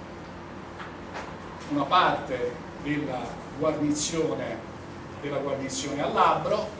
una parte della guarnizione al labbro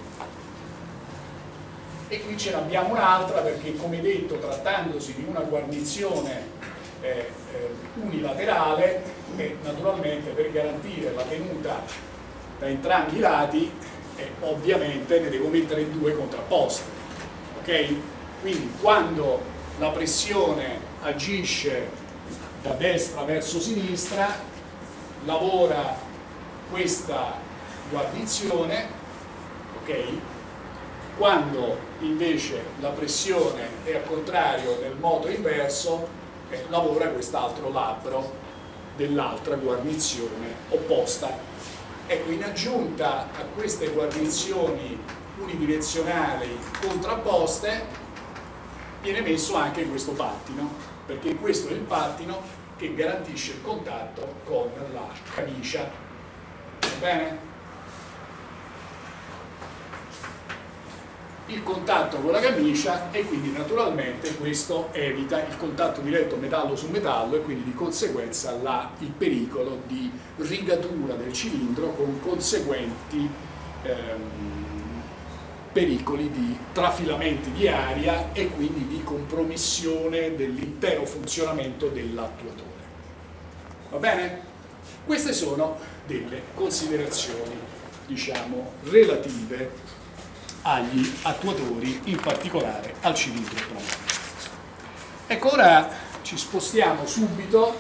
e qui ce n'abbiamo un'altra perché, come detto, trattandosi di una guarnizione unilaterale, naturalmente per garantire la tenuta da entrambi i lati ovviamente ne devo mettere due contrapposte, ok? Quindi quando la pressione agisce da destra verso sinistra lavora questa guarnizione, ok? Quando invece la pressione è al contrario nel moto inverso lavora quest'altro labbro dell'altra guarnizione opposta. Ecco, in aggiunta a queste guarnizioni unidirezionali contrapposte viene messo anche questo pattino, perché questo è il pattino che garantisce il contatto con la camicia. Va bene? Il contatto con la camicia, e quindi naturalmente questo evita il contatto diretto metallo su metallo e quindi di conseguenza il pericolo di rigatura del cilindro con conseguenti pericoli di trafilamenti di aria e quindi di compromissione dell'intero funzionamento dell'attuatore. Va bene? Queste sono delle considerazioni diciamo, relative agli attuatori, in particolare al cilindro pneumatico. Ecco, ora ci spostiamo subito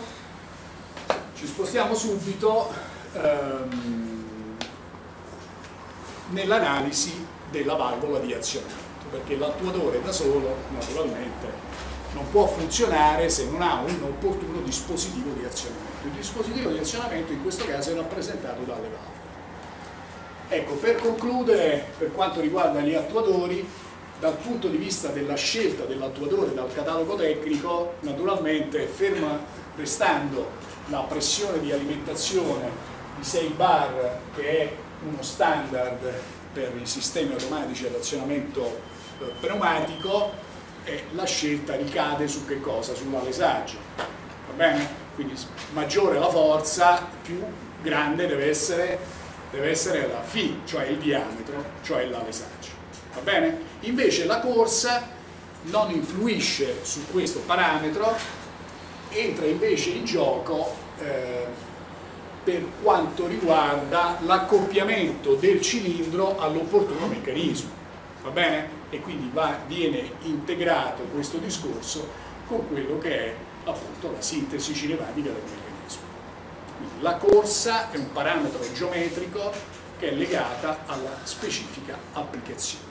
nell'analisi della valvola di azionamento, perché l'attuatore da solo naturalmente non può funzionare se non ha un opportuno dispositivo di azionamento. Il dispositivo di azionamento in questo caso è rappresentato dalle valvole. Ecco, per concludere, per quanto riguarda gli attuatori, dal punto di vista della scelta dell'attuatore dal catalogo tecnico, naturalmente ferma restando la pressione di alimentazione di 6 bar, che è uno standard per i sistemi automatici ad azionamento pneumatico, la scelta ricade su che cosa? Sull'alesaggio, va bene? Quindi maggiore la forza, più grande deve essere la φ, cioè il diametro, cioè l'alesaggio, va bene? Invece la corsa non influisce su questo parametro, entra invece in gioco per quanto riguarda l'accoppiamento del cilindro all'opportuno meccanismo, va bene? E quindi viene integrato questo discorso con quello che è appunto la sintesi cinematica del meccanismo. Quindi la corsa è un parametro geometrico che è legata alla specifica applicazione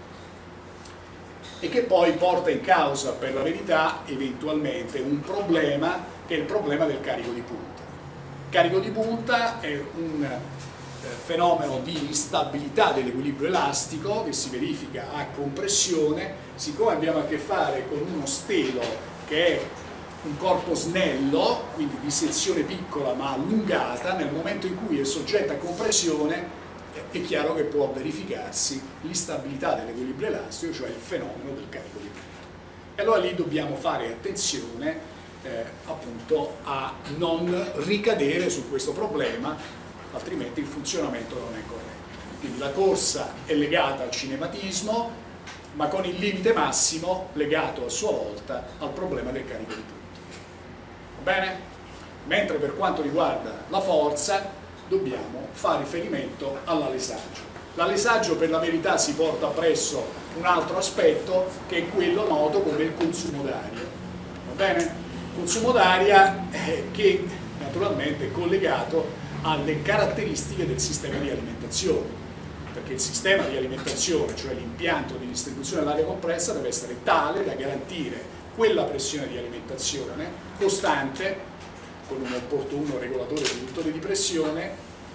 e che poi porta in causa per la verità eventualmente un problema che è il problema del carico di punta. Il carico di punta è un fenomeno di instabilità dell'equilibrio elastico che si verifica a compressione. Siccome abbiamo a che fare con uno stelo che è un corpo snello, quindi di sezione piccola ma allungata, nel momento in cui è soggetto a compressione è chiaro che può verificarsi l'instabilità dell'equilibrio elastico, cioè il fenomeno del carico di punta. E allora lì dobbiamo fare attenzione appunto a non ricadere su questo problema, altrimenti il funzionamento non è corretto. Quindi la corsa è legata al cinematismo, ma con il limite massimo legato a sua volta al problema del carico di punta. Va bene? Mentre per quanto riguarda la forza dobbiamo fare riferimento all'alesaggio. L'alesaggio per la verità si porta appresso un altro aspetto che è quello noto come il consumo d'aria. Va bene? Consumo d'aria che naturalmente è collegato alle caratteristiche del sistema di alimentazione, perché il sistema di alimentazione, cioè l'impianto di distribuzione dell'aria compressa, deve essere tale da garantire quella pressione di alimentazione costante con un opportuno regolatore riduttore di pressione,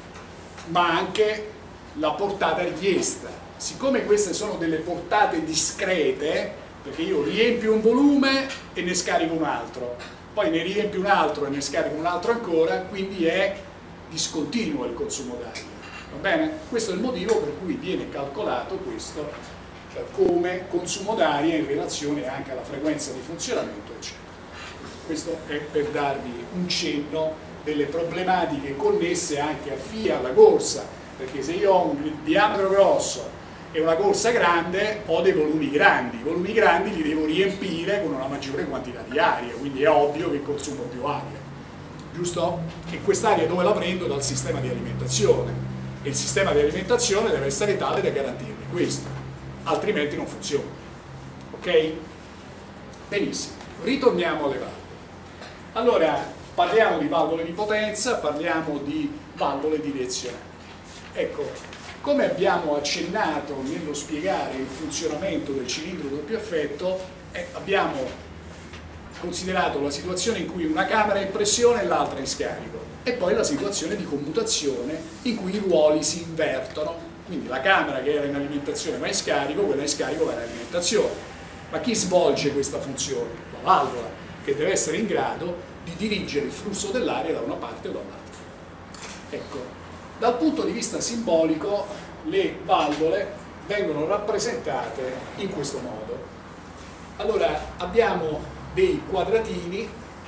ma anche la portata richiesta. Siccome queste sono delle portate discrete, perché io riempio un volume e ne scarico un altro, poi ne riempio un altro e ne scarico un altro ancora, quindi è discontinuo il consumo d'aria, va bene? Questo è il motivo per cui viene calcolato questo, cioè come consumo d'aria in relazione anche alla frequenza di funzionamento, eccetera. Questo è per darvi un cenno delle problematiche connesse anche a FIA alla corsa, perché se io ho un diametro grosso e una corsa grande ho dei volumi grandi, i volumi grandi li devo riempire con una maggiore quantità di aria, quindi è ovvio che consumo più aria, giusto? E quest'aria dove la prendo? Dal sistema di alimentazione, e il sistema di alimentazione deve essere tale da garantirmi questo, altrimenti non funziona, ok? Benissimo, ritorniamo alle valvole. Allora, parliamo di valvole di potenza, parliamo di valvole direzionali. Ecco, come abbiamo accennato nello spiegare il funzionamento del cilindro doppio effetto, abbiamo considerato la situazione in cui una camera è in pressione e l'altra è in scarico, e poi la situazione di commutazione in cui i ruoli si invertono, quindi la camera che era in alimentazione va in scarico, quella in scarico va in alimentazione. Ma chi svolge questa funzione? La valvola, che deve essere in grado di dirigere il flusso dell'aria da una parte o dall'altra. Ecco, dal punto di vista simbolico le valvole vengono rappresentate in questo modo. Allora abbiamo dei quadratini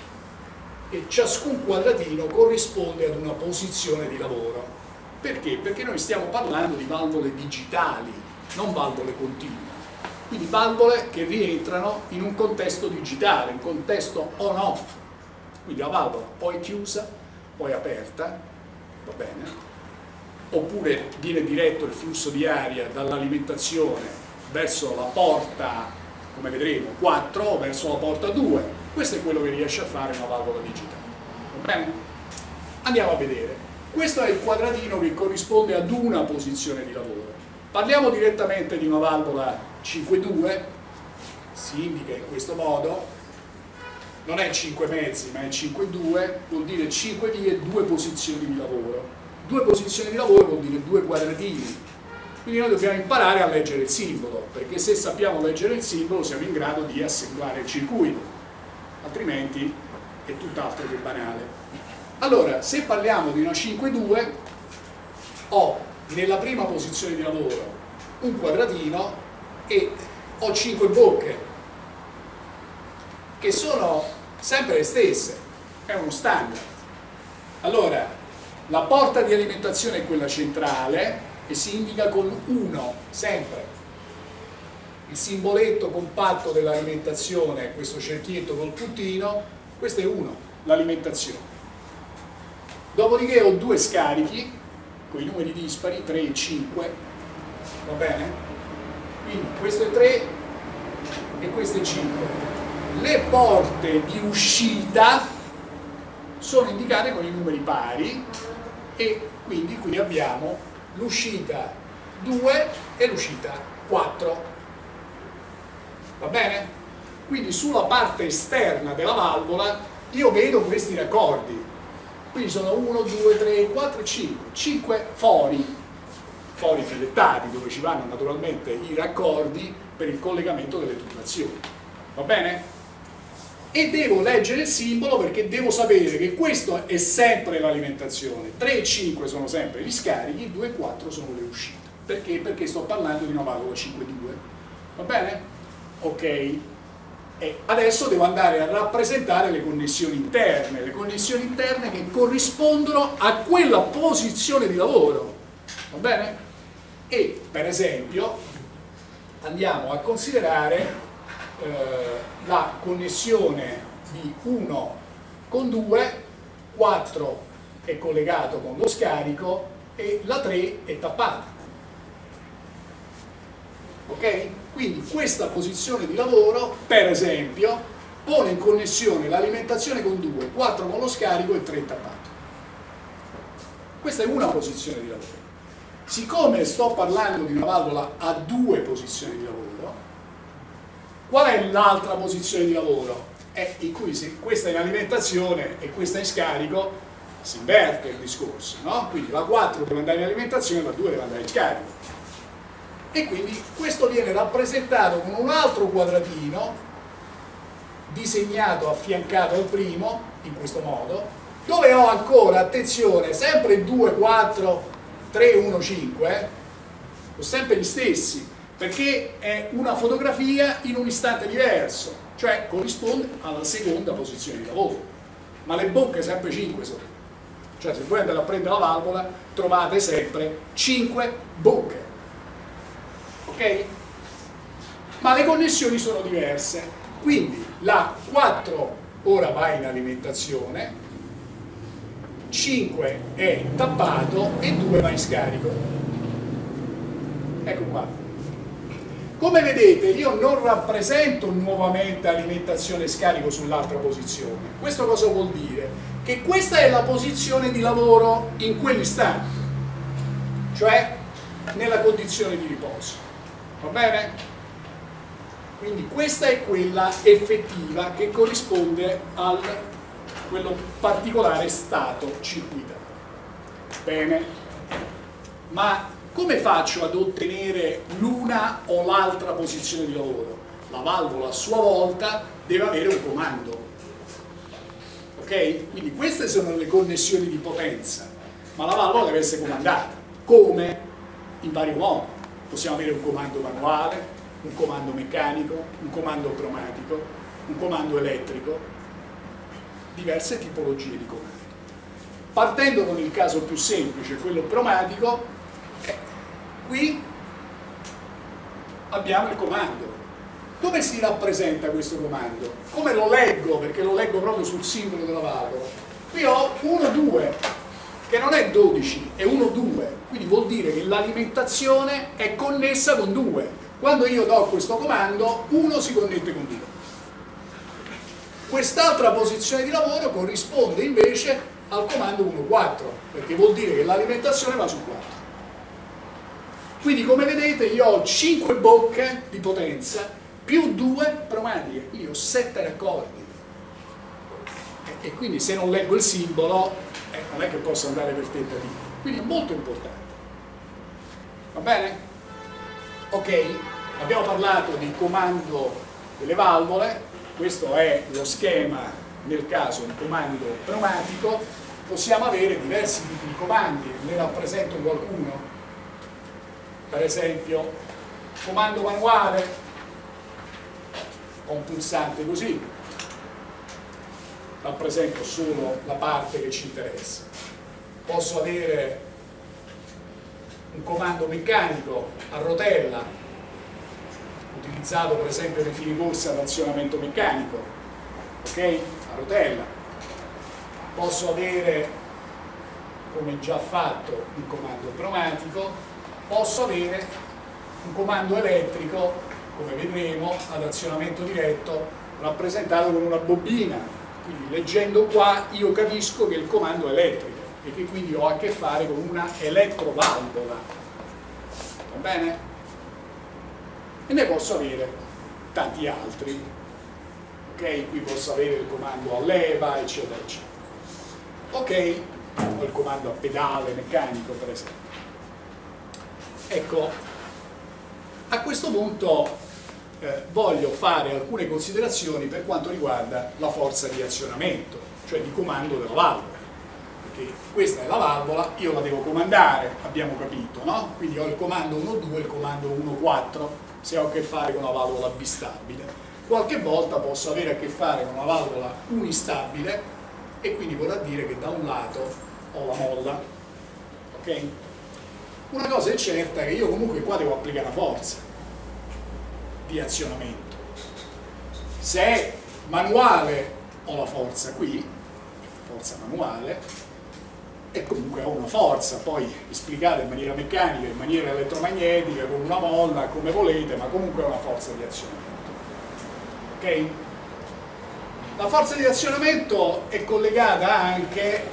e ciascun quadratino corrisponde ad una posizione di lavoro. Perché? Perché noi stiamo parlando di valvole digitali, non valvole continue. Quindi valvole che rientrano in un contesto digitale, un contesto on-off. Quindi la valvola poi chiusa, poi aperta, va bene? oppure viene diretto il flusso di aria dall'alimentazione verso la porta, come vedremo, 4 o verso la porta 2. Questo è quello che riesce a fare una valvola digitale. Va bene? Andiamo a vedere. Questo è il quadratino che corrisponde ad una posizione di lavoro. Parliamo direttamente di una valvola 5-2, si indica in questo modo, non è 5 mezzi ma è 5-2, vuol dire 5 vie, 2 posizioni di lavoro. 2 posizioni di lavoro vuol dire 2 quadratini, quindi noi dobbiamo imparare a leggere il simbolo, perché se sappiamo leggere il simbolo siamo in grado di assemblare il circuito, altrimenti è tutt'altro che banale. Allora, se parliamo di una 5-2, ho nella prima posizione di lavoro un quadratino e ho 5 bocche, che sono sempre le stesse, è uno standard. Allora, la porta di alimentazione è quella centrale e si indica con 1, sempre. Il simboletto compatto dell'alimentazione è questo cerchietto col puntino, questo è 1, l'alimentazione. Dopodiché ho 2 scarichi, con i numeri dispari, 3 e 5, va bene? Quindi questo è 3 e questo è 5. Le porte di uscita sono indicate con i numeri pari e quindi qui abbiamo l'uscita 2 e l'uscita 4. Va bene? Quindi sulla parte esterna della valvola io vedo questi raccordi. Quindi sono 1, 2, 3, 4, 5. 5 fori filettati dove ci vanno naturalmente i raccordi per il collegamento delle tubazioni. Va bene? E devo leggere il simbolo perché devo sapere che questo è sempre l'alimentazione. 3 e 5 sono sempre gli scarichi, 2 e 4 sono le uscite. Perché? Perché sto parlando di una valvola 5-2. Va bene? Ok. E adesso devo andare a rappresentare le connessioni interne che corrispondono a quella posizione di lavoro. Va bene? E per esempio andiamo a considerare la connessione di 1 con 2, 4 è collegato con lo scarico e la 3 è tappata. Ok? Quindi questa posizione di lavoro, per esempio, pone in connessione l'alimentazione con 2, 4 con lo scarico e 3 tappato. Questa è una posizione di lavoro. Siccome sto parlando di una valvola a 2 posizioni di lavoro, qual è l'altra posizione di lavoro? In cui se questa è in alimentazione e questa è in scarico, si inverte il discorso, no? Quindi la 4 deve andare in alimentazione e la 2 deve andare in scarico. E quindi questo viene rappresentato con un altro quadratino disegnato affiancato al primo, in questo modo, dove ho ancora, attenzione, sempre 2, 4, 3, 1, 5, ho sempre gli stessi, perché è una fotografia in un istante diverso, cioè corrisponde alla seconda posizione di lavoro, ma le bocche sempre 5 sono. Cioè se voi andate a prendere la valvola trovate sempre 5 bocche. Ok? Ma le connessioni sono diverse, quindi la 4 ora va in alimentazione, 5 è tappato e 2 va in scarico. Ecco qua. Come vedete io non rappresento nuovamente alimentazione e scarico sull'altra posizione. Questo cosa vuol dire? Che questa è la posizione di lavoro in quell'istante, cioè nella condizione di riposo. Va bene? Quindi questa è quella effettiva che corrisponde a quello particolare stato circuitario. Bene? Ma come faccio ad ottenere l'una o l'altra posizione di lavoro? La valvola a sua volta deve avere un comando. Ok? Quindi queste sono le connessioni di potenza, ma la valvola deve essere comandata. Come? In vari modi. Possiamo avere un comando manuale, un comando meccanico, un comando cromatico, un comando elettrico, diverse tipologie di comandi. Partendo con il caso più semplice, quello cromatico, qui abbiamo il comando. Dove si rappresenta questo comando? Come lo leggo? Perché lo leggo proprio sul simbolo della valvola. Qui ho 1, 2, che non è 12, è 1, 2, quindi vuol dire che l'alimentazione è connessa con 2. Quando io do questo comando, 1 si connette con 2. Quest'altra posizione di lavoro corrisponde invece al comando 1, 4, perché vuol dire che l'alimentazione va su 4. Quindi come vedete io ho 5 bocche di potenza più 2 pneumatiche, quindi ho 7 raccordi. E quindi se non leggo il simbolo non è che posso andare per tentativo, quindi è molto importante. Va bene? Ok, abbiamo parlato di comando delle valvole, questo è lo schema nel caso di comando pneumatico. Possiamo avere diversi tipi di comandi, ne rappresento qualcuno. Per esempio, comando manuale, ho un pulsante così, rappresento solo la parte che ci interessa. Posso avere un comando meccanico a rotella, utilizzato per esempio nei fini corsa ad azionamento meccanico, ok? A rotella. Posso avere, come già fatto, un comando pneumatico. Posso avere un comando elettrico, come vedremo, ad azionamento diretto, rappresentato con una bobina. Quindi leggendo qua io capisco che il comando è elettrico e che quindi ho a che fare con una elettrovalvola. Va bene? E ne posso avere tanti altri. Ok? Qui posso avere il comando a leva, eccetera, eccetera. Ok? O il comando a pedale meccanico, per esempio. Ecco, a questo punto voglio fare alcune considerazioni per quanto riguarda la forza di azionamento, cioè di comando della valvola, perché questa è la valvola, io la devo comandare, abbiamo capito, no? Quindi ho il comando 1-2 e il comando 1-4 se ho a che fare con una valvola bistabile. Qualche volta posso avere a che fare con una valvola unistabile e quindi vorrà dire che da un lato ho la molla, ok? Una cosa è certa, che io comunque qua devo applicare la forza di azionamento. Se è manuale ho la forza qui, forza manuale, e comunque ho una forza, poi esplicata in maniera meccanica, in maniera elettromagnetica, con una molla, come volete, ma comunque è una forza di azionamento. Ok? La forza di azionamento è collegata anche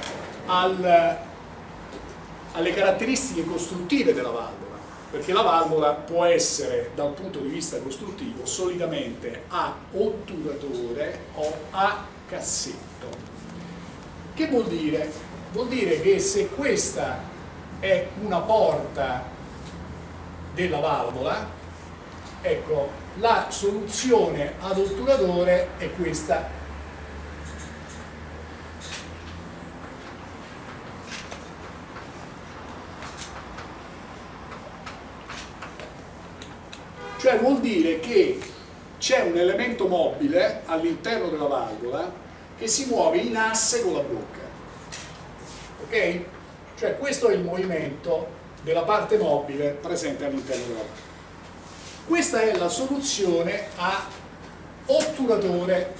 alle caratteristiche costruttive della valvola, perché la valvola può essere dal punto di vista costruttivo solitamente a otturatore o a cassetto. Che vuol dire? Vuol dire che se questa è una porta della valvola, ecco, la soluzione ad otturatore è questa. Cioè vuol dire che c'è un elemento mobile all'interno della valvola che si muove in asse con la bocca. Ok? Cioè questo è il movimento della parte mobile presente all'interno della valvola. Questa è la soluzione a otturatore.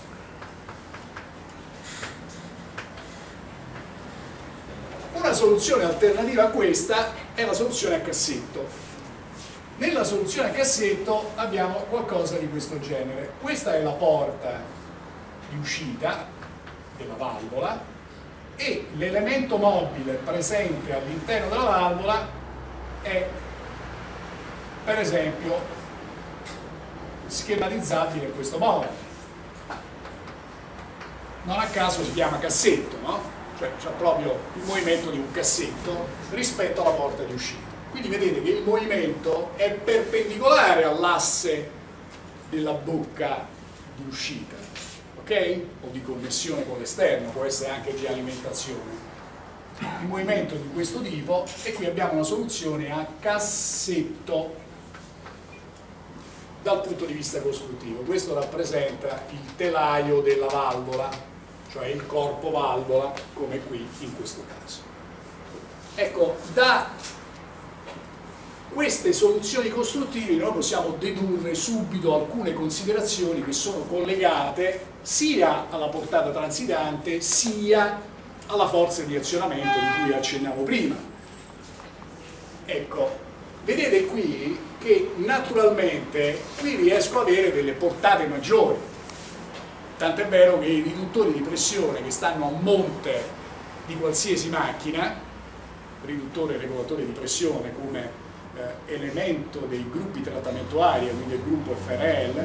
Una soluzione alternativa a questa è la soluzione a cassetto. Nella soluzione a cassetto abbiamo qualcosa di questo genere. Questa è la porta di uscita della valvola e l'elemento mobile presente all'interno della valvola è, per esempio, schematizzabile in questo modo. Non a caso si chiama cassetto, no? Cioè c'è proprio il movimento di un cassetto rispetto alla porta di uscita. Quindi vedete che il movimento è perpendicolare all'asse della bocca di uscita, ok? O di connessione con l'esterno, può essere anche di alimentazione. Il movimento di questo tipo, e qui abbiamo una soluzione a cassetto dal punto di vista costruttivo. Questo rappresenta il telaio della valvola, cioè il corpo valvola, come qui in questo caso. Ecco, da queste soluzioni costruttive noi possiamo dedurre subito alcune considerazioni che sono collegate sia alla portata transitante sia alla forza di azionamento di cui accennavo prima. Ecco, vedete qui che naturalmente qui riesco ad avere delle portate maggiori, tant'è vero che i riduttori di pressione che stanno a monte di qualsiasi macchina, riduttore e regolatore di pressione come elemento dei gruppi trattamento aria, quindi del gruppo FRL,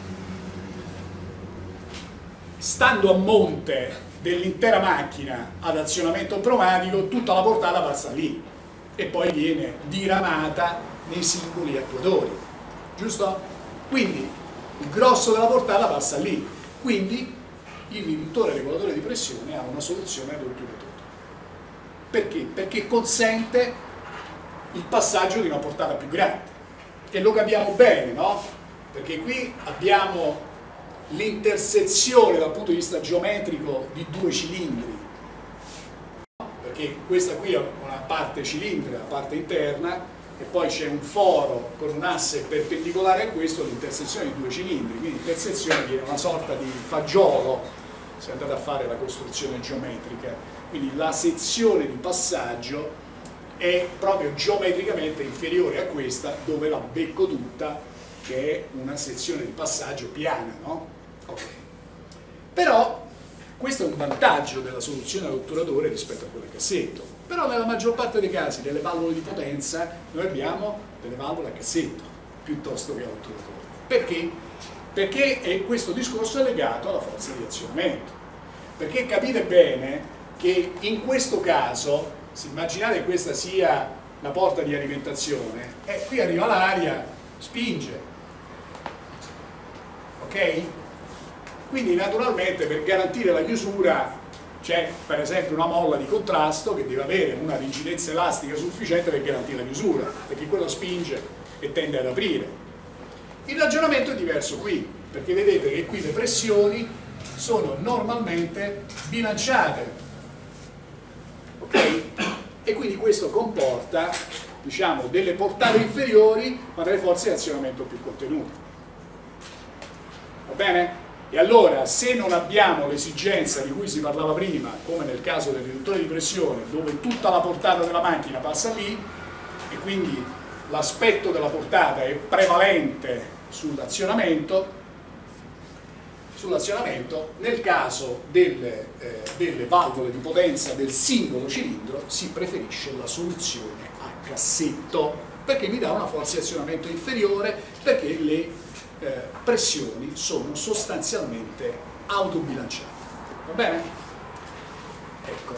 stando a monte dell'intera macchina ad azionamento pneumatico, tutta la portata passa lì e poi viene diramata nei singoli attuatori, giusto? Quindi il grosso della portata passa lì, quindi il riduttore regolatore di pressione ha una soluzione ad otturatore. Perché? Perché consente il passaggio di una portata più grande, e lo capiamo bene, no? Perché qui abbiamo l'intersezione dal punto di vista geometrico di due cilindri, perché questa qui è una parte cilindrica, la parte interna, e poi c'è un foro con un asse perpendicolare a questo, l'intersezione di due cilindri, quindi l'intersezione viene una sorta di fagiolo se andate a fare la costruzione geometrica, quindi la sezione di passaggio è proprio geometricamente inferiore a questa, dove la becco tutta, che è una sezione di passaggio piana, no? Okay. Però questo è un vantaggio della soluzione ad otturatore rispetto a quella a cassetto. Però nella maggior parte dei casi delle valvole di potenza noi abbiamo delle valvole a cassetto piuttosto che a otturatore. Perché? Perché questo discorso è legato alla forza di azionamento. Perché capite bene che in questo caso, se immaginate che questa sia la porta di alimentazione, qui arriva l'aria, spinge, ok? Quindi naturalmente per garantire la chiusura c'è per esempio una molla di contrasto che deve avere una rigidezza elastica sufficiente per garantire la chiusura, perché quello spinge e tende ad aprire. Il ragionamento è diverso qui, perché vedete che qui le pressioni sono normalmente bilanciate, ok? E quindi questo comporta, diciamo, delle portate inferiori ma delle forze di azionamento più contenute. Va bene? E allora, se non abbiamo l'esigenza di cui si parlava prima, come nel caso del riduttore di pressione, dove tutta la portata della macchina passa lì, e quindi l'aspetto della portata è prevalente sull'azionamento, nel caso delle valvole di potenza del singolo cilindro si preferisce la soluzione a cassetto, perché mi dà una forza di azionamento inferiore, perché le pressioni sono sostanzialmente autobilanciate. Va bene? Ecco.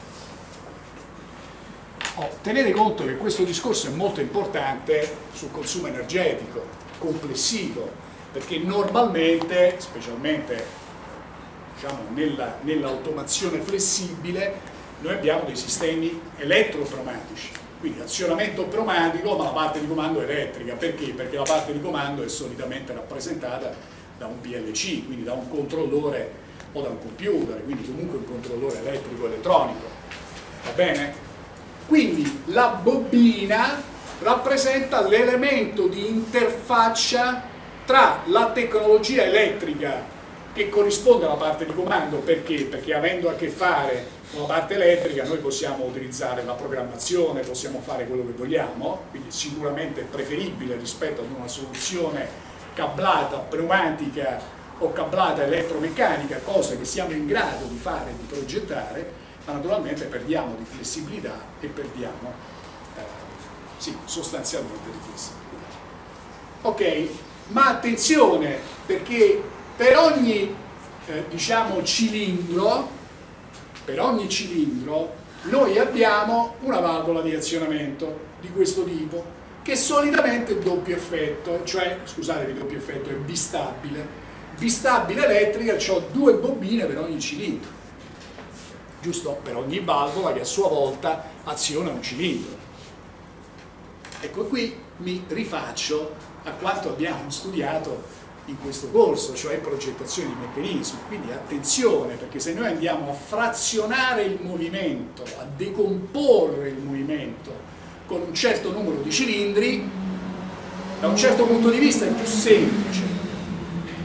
Tenete conto che questo discorso è molto importante sul consumo energetico complessivo, perché normalmente, specialmente diciamo, nell'automazione flessibile, noi abbiamo dei sistemi elettropneumatici. Quindi azionamento pneumatico, ma la parte di comando è elettrica. Perché? Perché la parte di comando è solitamente rappresentata da un PLC, quindi da un controllore o da un computer, quindi comunque un controllore elettrico-elettronico. Va bene? Quindi la bobina rappresenta l'elemento di interfaccia tra la tecnologia elettrica che corrisponde alla parte di comando. Perché? Perché avendo a che fare con la parte elettrica noi possiamo utilizzare la programmazione, possiamo fare quello che vogliamo, quindi sicuramente è preferibile rispetto ad una soluzione cablata pneumatica o cablata elettromeccanica, cosa che siamo in grado di fare, di progettare, ma naturalmente perdiamo di flessibilità e perdiamo sì, sostanzialmente di flessibilità. Ok, ma attenzione, perché per ogni diciamo cilindro noi abbiamo una valvola di azionamento di questo tipo, che solitamente è doppio effetto, cioè, scusate, doppio effetto è bistabile. Bistabile elettrica, ho due bobine per ogni cilindro, giusto? Per ogni valvola che a sua volta aziona un cilindro. Ecco, qui mi rifaccio a quanto abbiamo studiato in questo corso, cioè progettazione di meccanismi. Quindi attenzione, perché se noi andiamo a frazionare il movimento, a decomporre il movimento con un certo numero di cilindri, da un certo punto di vista è più semplice,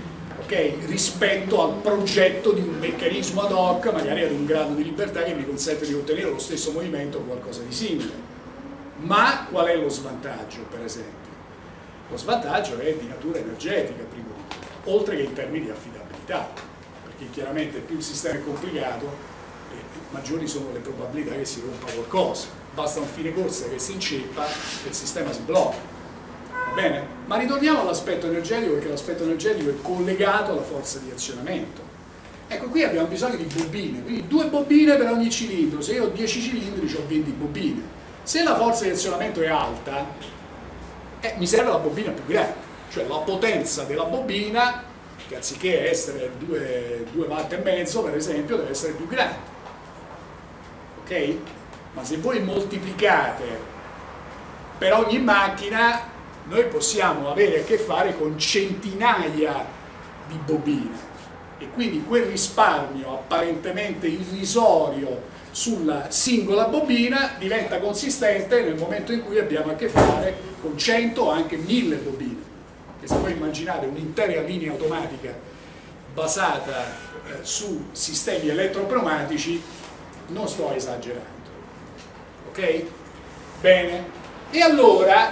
okay? Rispetto al progetto di un meccanismo ad hoc, magari ad un grado di libertà che mi consente di ottenere lo stesso movimento o qualcosa di simile. Ma qual è lo svantaggio, per esempio? Lo svantaggio è di natura energetica, prima di tutto, oltre che in termini di affidabilità, perché chiaramente più il sistema è complicato, maggiori sono le probabilità che si rompa qualcosa. Basta un fine corsa che si inceppa e il sistema si blocca. Va bene? Ma ritorniamo all'aspetto energetico, perché l'aspetto energetico è collegato alla forza di azionamento. Ecco, qui abbiamo bisogno di bobine, quindi 2 bobine per ogni cilindro. Se io ho 10 cilindri ho 20 bobine. Se la forza di azionamento è alta, mi serve la bobina più grande, cioè la potenza della bobina, che anziché essere 2 watt e mezzo per esempio, deve essere più grande. Ok? Ma se voi moltiplicate per ogni macchina, noi possiamo avere a che fare con centinaia di bobine e quindi quel risparmio apparentemente irrisorio sulla singola bobina diventa consistente nel momento in cui abbiamo a che fare con 100 o anche 1000 bobine. E se voi immaginate un'intera linea automatica basata su sistemi elettropneumatici, non sto esagerando, ok? Bene, e allora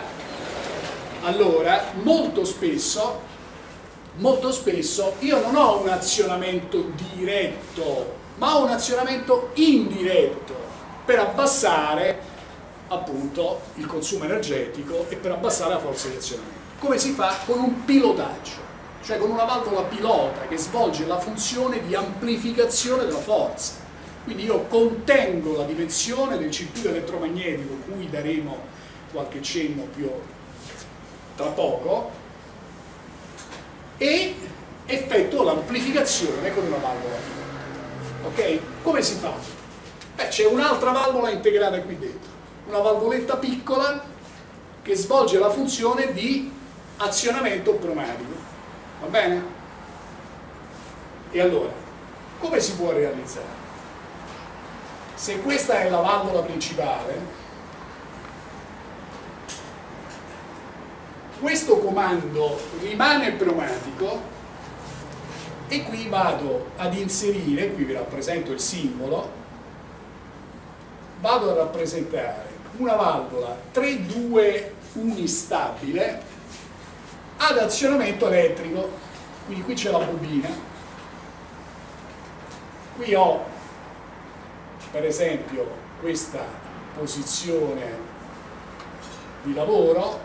molto spesso io non ho un azionamento diretto, ma ho un azionamento indiretto per abbassare appunto il consumo energetico e per abbassare la forza di azionamento. Come si fa? Con un pilotaggio, cioè con una valvola pilota che svolge la funzione di amplificazione della forza. Quindi io contengo la dimensione del circuito elettromagnetico, cui daremo qualche cenno più tra poco, e effettuo l'amplificazione con una valvola pilota. Ok? Come si fa? C'è un'altra valvola integrata qui dentro, una valvoletta piccola che svolge la funzione di azionamento pneumatico. Va bene? E allora, come si può realizzare? Se questa è la valvola principale, questo comando rimane pneumatico e qui vado ad inserire, qui vi rappresento il simbolo, vado a rappresentare una valvola 3-2 unistabile ad azionamento elettrico. Quindi qui c'è la bobina, qui ho per esempio questa posizione di lavoro,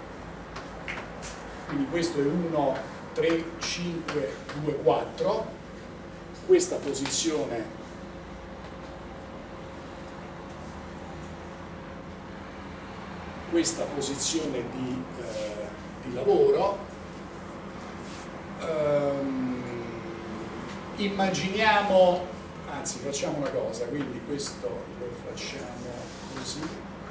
quindi questo è 1, 3, 5, 2, 4, questa posizione di lavoro. Immaginiamo, anzi facciamo una cosa, quindi questo lo facciamo così,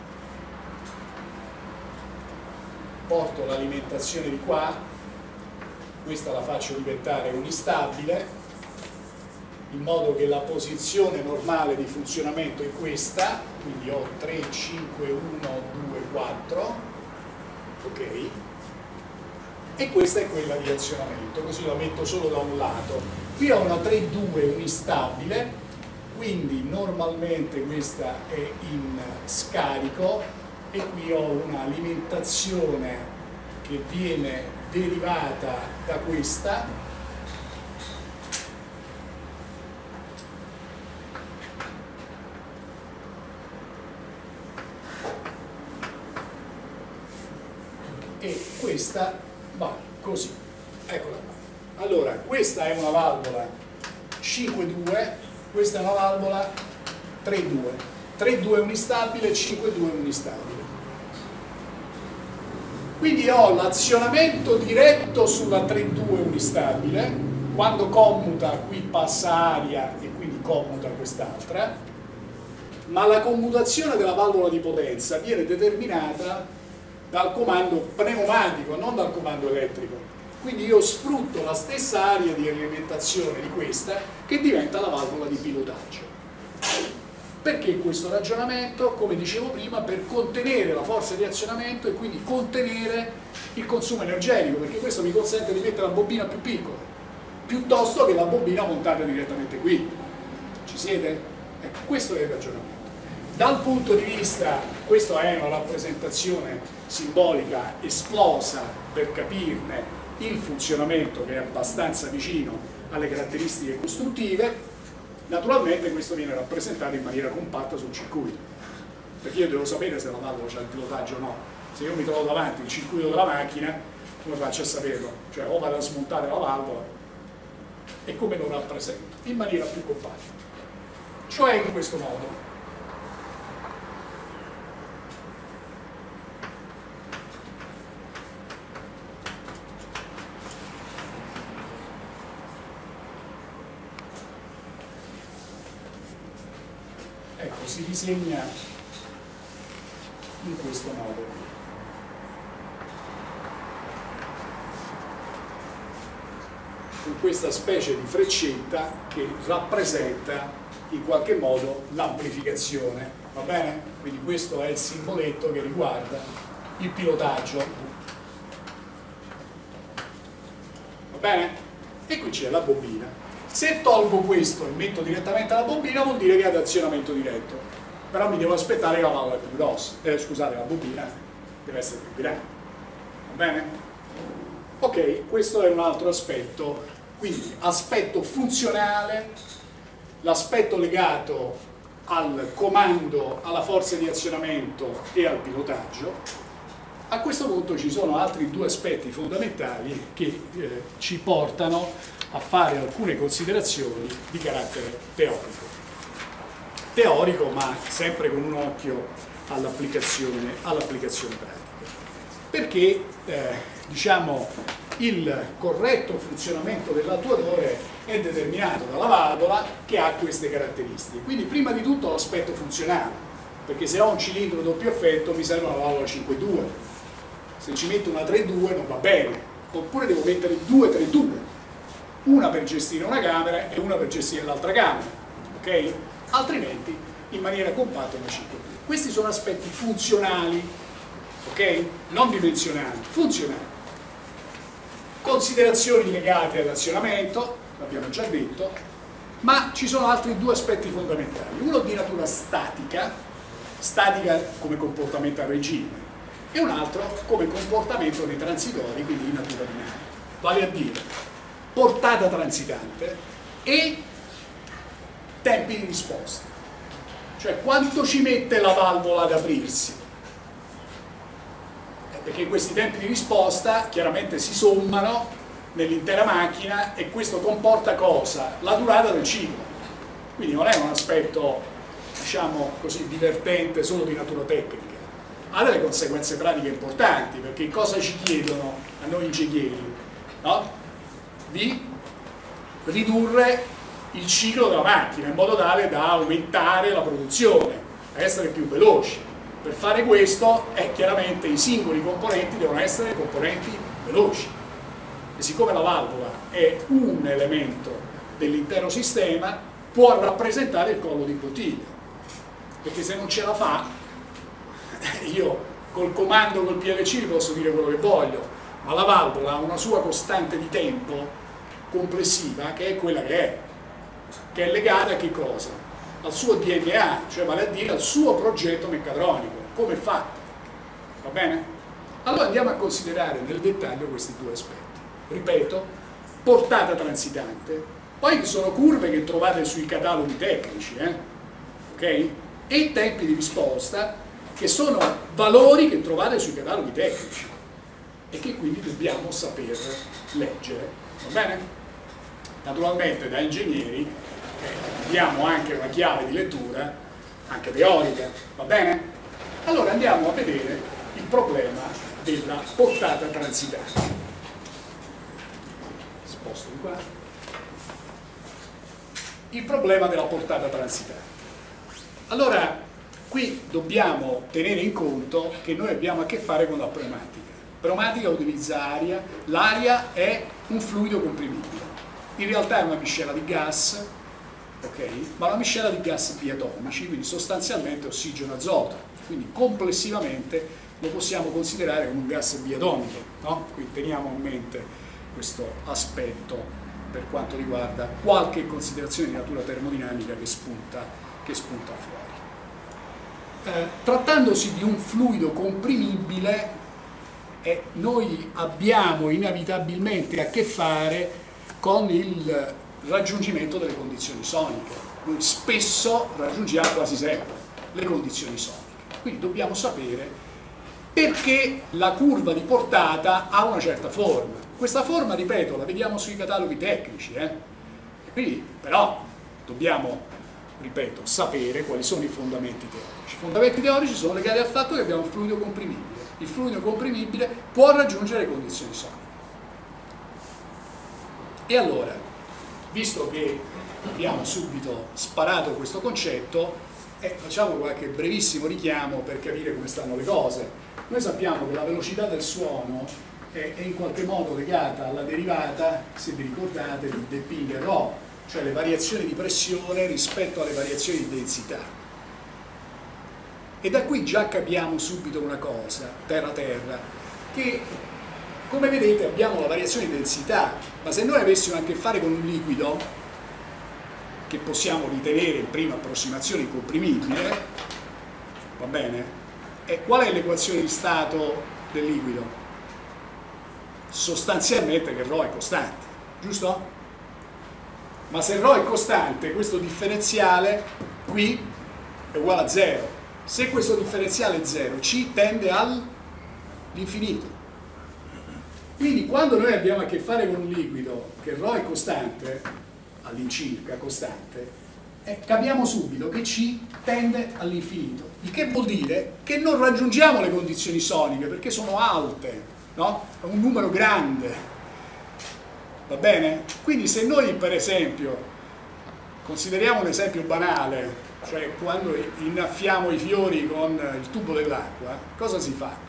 porto l'alimentazione di qua, questa la faccio diventare unistabile, in modo che la posizione normale di funzionamento è questa, quindi ho 3, 5, 1, 2, 4, ok? E questa è quella di azionamento, così la metto solo da un lato. Qui ho una 3-2 unistabile, quindi normalmente questa è in scarico e qui ho un'alimentazione che viene derivata da questa, e questa va così, eccola qua. Allora, questa è una valvola 5-2, questa è una valvola 3-2, 3-2 unistabile, 5-2 unistabile. Quindi ho l'azionamento diretto sulla 3-2 unistabile, quando commuta qui passa aria e quindi commuta quest'altra, ma la commutazione della valvola di potenza viene determinata dal comando pneumatico, non dal comando elettrico. Quindi io sfrutto la stessa area di alimentazione di questa che diventa la valvola di pilotaggio. Perché questo ragionamento? Come dicevo prima, per contenere la forza di azionamento e quindi contenere il consumo energetico, perché questo mi consente di mettere la bobina più piccola. piuttosto che la bobina montata direttamente qui. Ci siete? Ecco, questo è il ragionamento. Dal punto di vista, questa è una rappresentazione simbolica esplosa per capirne il funzionamento, che è abbastanza vicino alle caratteristiche costruttive. Naturalmente questo viene rappresentato in maniera compatta sul circuito, perché io devo sapere se la valvola c'ha il pilotaggio o no. Se io mi trovo davanti il circuito della macchina, come faccio a saperlo? Cioè o vado a smontare la valvola, e come lo rappresento? In maniera più compatta, cioè in questo modo. Ecco, si disegna in questo modo. Con questa specie di freccetta che rappresenta in qualche modo l'amplificazione, va bene? Quindi questo è il simboletto che riguarda il pilotaggio, va bene? E qui c'è la bobina. Se tolgo questo e metto direttamente la bobina vuol dire che è ad azionamento diretto, però mi devo aspettare che la valvola è più grossa, scusate, la bobina deve essere più grande, va bene? Ok, questo è un altro aspetto, quindi aspetto funzionale, l'aspetto legato al comando, alla forza di azionamento e al pilotaggio. A questo punto ci sono altri due aspetti fondamentali che ci portano a fare alcune considerazioni di carattere teorico. Teorico, ma sempre con un occhio all'applicazione pratica. Perché diciamo, il corretto funzionamento dell'attuatore è determinato dalla valvola che ha queste caratteristiche. Quindi prima di tutto l'aspetto funzionale, perché se ho un cilindro doppio effetto mi serve una valvola 5-2. Se ci metto una 3-2 non va bene, oppure devo mettere 2-3-2. Una per gestire una camera e una per gestire l'altra camera, ok? Altrimenti in maniera compatta una 5-2. Questi sono aspetti funzionali, ok? Non dimensionali, funzionali. Considerazioni legate all'azionamento, l'abbiamo già detto, ma ci sono altri due aspetti fondamentali. Uno di natura statica come comportamento a regime, e un altro come comportamento dei transitori, quindi di natura dinamica. Vale a dire portata transitante e tempi di risposta, cioè quanto ci mette la valvola ad aprirsi, perché questi tempi di risposta chiaramente si sommano nell'intera macchina e questo comporta cosa? La durata del ciclo, quindi non è un aspetto, diciamo così, divertente solo di natura tecnica, ha delle conseguenze pratiche importanti, perché cosa ci chiedono a noi ingegneri? No? Di ridurre il ciclo della macchina in modo tale da aumentare la produzione, a essere più veloci. Per fare questo, chiaramente i singoli componenti devono essere componenti veloci. E siccome la valvola è un elemento dell'intero sistema, può rappresentare il collo di bottiglia. Perché se non ce la fa, io col comando, col PLC posso dire quello che voglio, ma la valvola ha una sua costante di tempo complessiva che è quella che è legata a che cosa? Al suo DNA, cioè vale a dire al suo progetto meccatronico, come è fatto, va bene? Allora andiamo a considerare nel dettaglio questi due aspetti. Ripeto, portata transitante, poi sono curve che trovate sui cataloghi tecnici, ok? E tempi di risposta, che sono valori che trovate sui cataloghi tecnici e che quindi dobbiamo saper leggere, va bene? Naturalmente da ingegneri abbiamo anche una chiave di lettura, anche teorica, va bene? Allora andiamo a vedere il problema della portata transitante. Sposto di qua. Il problema della portata transitante. Allora, qui dobbiamo tenere in conto che noi abbiamo a che fare con la pneumatica. Pneumatica utilizza aria, l'aria è un fluido comprimibile. In realtà è una miscela di gas, ok? Ma una miscela di gas biatomici, quindi sostanzialmente ossigeno azoto, quindi complessivamente lo possiamo considerare come un gas biatomico, no? Quindi teniamo a mente questo aspetto per quanto riguarda qualche considerazione di natura termodinamica che spunta fuori. Trattandosi di un fluido comprimibile, noi abbiamo inevitabilmente a che fare con il raggiungimento delle condizioni soniche. Noi spesso raggiungiamo, quasi sempre, le condizioni soniche. Quindi dobbiamo sapere perché la curva di portata ha una certa forma. Questa forma, ripeto, la vediamo sui cataloghi tecnici, Quindi, però, dobbiamo, ripeto, sapere quali sono i fondamenti teorici. I fondamenti teorici sono legati al fatto che abbiamo un fluido comprimibile. Il fluido comprimibile può raggiungere le condizioni soniche. E allora, visto che abbiamo subito sparato questo concetto, facciamo qualche brevissimo richiamo per capire come stanno le cose. Noi sappiamo che la velocità del suono è in qualche modo legata alla derivata, se vi ricordate, di dp e ρ, cioè le variazioni di pressione rispetto alle variazioni di densità. E da qui già capiamo subito una cosa, terra-terra, che come vedete abbiamo la variazione di densità, ma se noi avessimo a che fare con un liquido, che possiamo ritenere in prima approssimazione incomprimibile, va bene? E qual è l'equazione di stato del liquido? Sostanzialmente che ρ è costante, giusto? Ma se ρ è costante, questo differenziale qui è uguale a 0. Se questo differenziale è 0, C tende all'infinito. Quindi quando noi abbiamo a che fare con un liquido che ρ è costante, all'incirca costante, capiamo subito che C tende all'infinito, il che vuol dire che non raggiungiamo le condizioni soniche perché sono alte, no? È un numero grande, va bene? Quindi se noi per esempio consideriamo un esempio banale, cioè quando innaffiamo i fiori con il tubo dell'acqua, cosa si fa?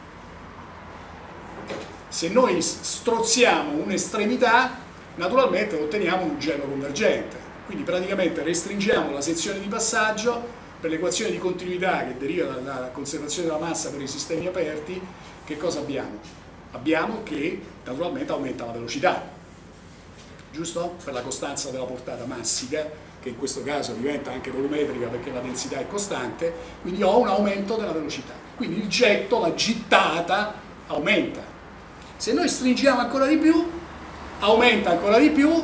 Se noi strozziamo un'estremità, naturalmente otteniamo un ugello convergente. Quindi praticamente restringiamo la sezione di passaggio per l'equazione di continuità che deriva dalla conservazione della massa per i sistemi aperti. Che cosa abbiamo? Abbiamo che naturalmente aumenta la velocità, giusto? Per la costanza della portata massica, che in questo caso diventa anche volumetrica perché la densità è costante, quindi ho un aumento della velocità. Quindi il getto, la gittata, aumenta. Se noi stringiamo ancora di più, aumenta ancora di più,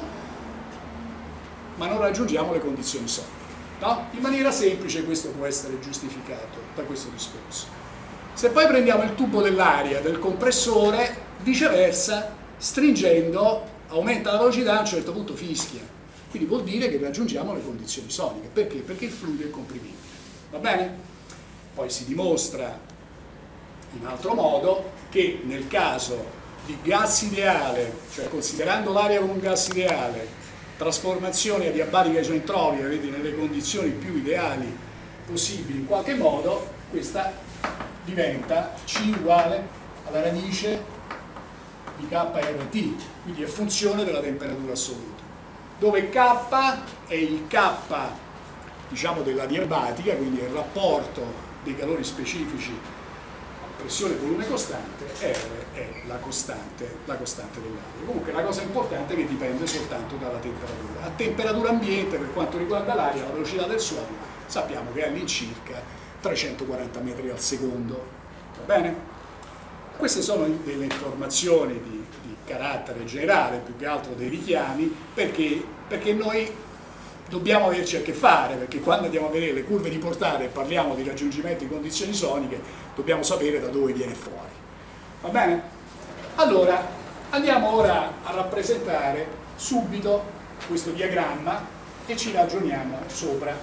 ma non raggiungiamo le condizioni soniche, no? In maniera semplice questo può essere giustificato da questo discorso. Se poi prendiamo il tubo dell'aria del compressore, viceversa, stringendo aumenta la velocità, a un certo punto fischia. Quindi vuol dire che raggiungiamo le condizioni soniche. Perché? Perché il fluido è comprimibile. Va bene? Poi si dimostra in altro modo che nel caso di gas ideale, cioè considerando l'aria come un gas ideale, trasformazione adiabatica isoentropica, vedi, nelle condizioni più ideali possibili, in qualche modo questa diventa C uguale alla radice di KRT, quindi è funzione della temperatura assoluta, dove K è il K, diciamo, dell'adiabatica, quindi è il rapporto dei calori specifici a pressione e volume costante, R è la costante dell'aria. Comunque la cosa importante è che dipende soltanto dalla temperatura. A temperatura ambiente, per quanto riguarda l'aria, la velocità del suono sappiamo che è all'incirca 340 metri al secondo. Va bene? Queste sono delle informazioni di carattere generale, più che altro dei richiami, perché noi dobbiamo averci a che fare, perché quando andiamo a vedere le curve di portata e parliamo di raggiungimento di condizioni soniche, dobbiamo sapere da dove viene fuori. Va bene? Allora, andiamo ora a rappresentare subito questo diagramma e ci ragioniamo sopra.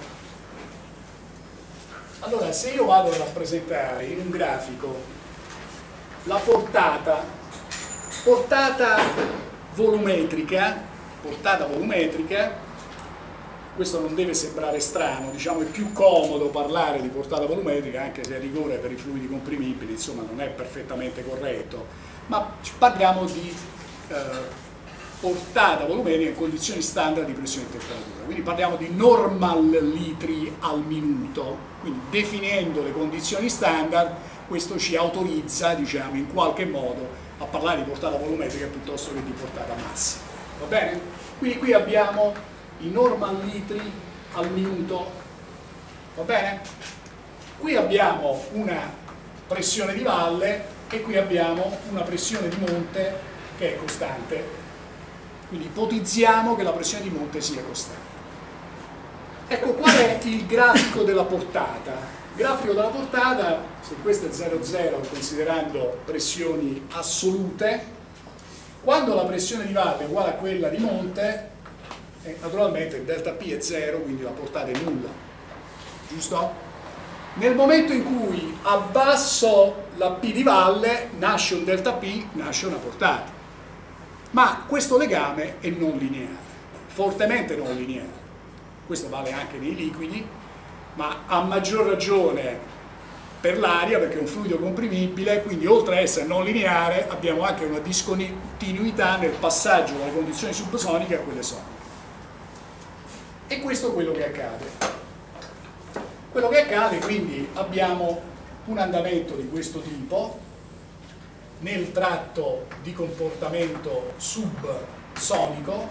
Allora, se io vado a rappresentare in un grafico la portata volumetrica, questo non deve sembrare strano, diciamo è più comodo parlare di portata volumetrica, anche se a rigore per i fluidi comprimibili insomma non è perfettamente corretto, ma parliamo di portata volumetrica in condizioni standard di pressione e temperatura, quindi parliamo di normal litri al minuto, quindi definendo le condizioni standard questo ci autorizza, diciamo, in qualche modo a parlare di portata volumetrica piuttosto che di portata massima, va bene? Quindi qui abbiamo i normal litri al minuto, va bene? Qui abbiamo una pressione di valle e qui abbiamo una pressione di monte che è costante. Quindi ipotizziamo che la pressione di monte sia costante. Ecco, qual è il grafico della portata? Il grafico della portata, se questo è 0,0 considerando pressioni assolute, quando la pressione di valle è uguale a quella di monte, naturalmente il delta P è 0, quindi la portata è nulla, giusto? Nel momento in cui abbasso la P di valle, nasce un delta P, nasce una portata. Ma questo legame è non lineare, fortemente non lineare. Questo vale anche nei liquidi, ma a maggior ragione per l'aria, perché è un fluido comprimibile, quindi oltre a essere non lineare abbiamo anche una discontinuità nel passaggio dalle condizioni subsoniche a quelle soniche. E questo è quello che accade. Quello che accade, quindi, abbiamo un andamento di questo tipo nel tratto di comportamento subsonico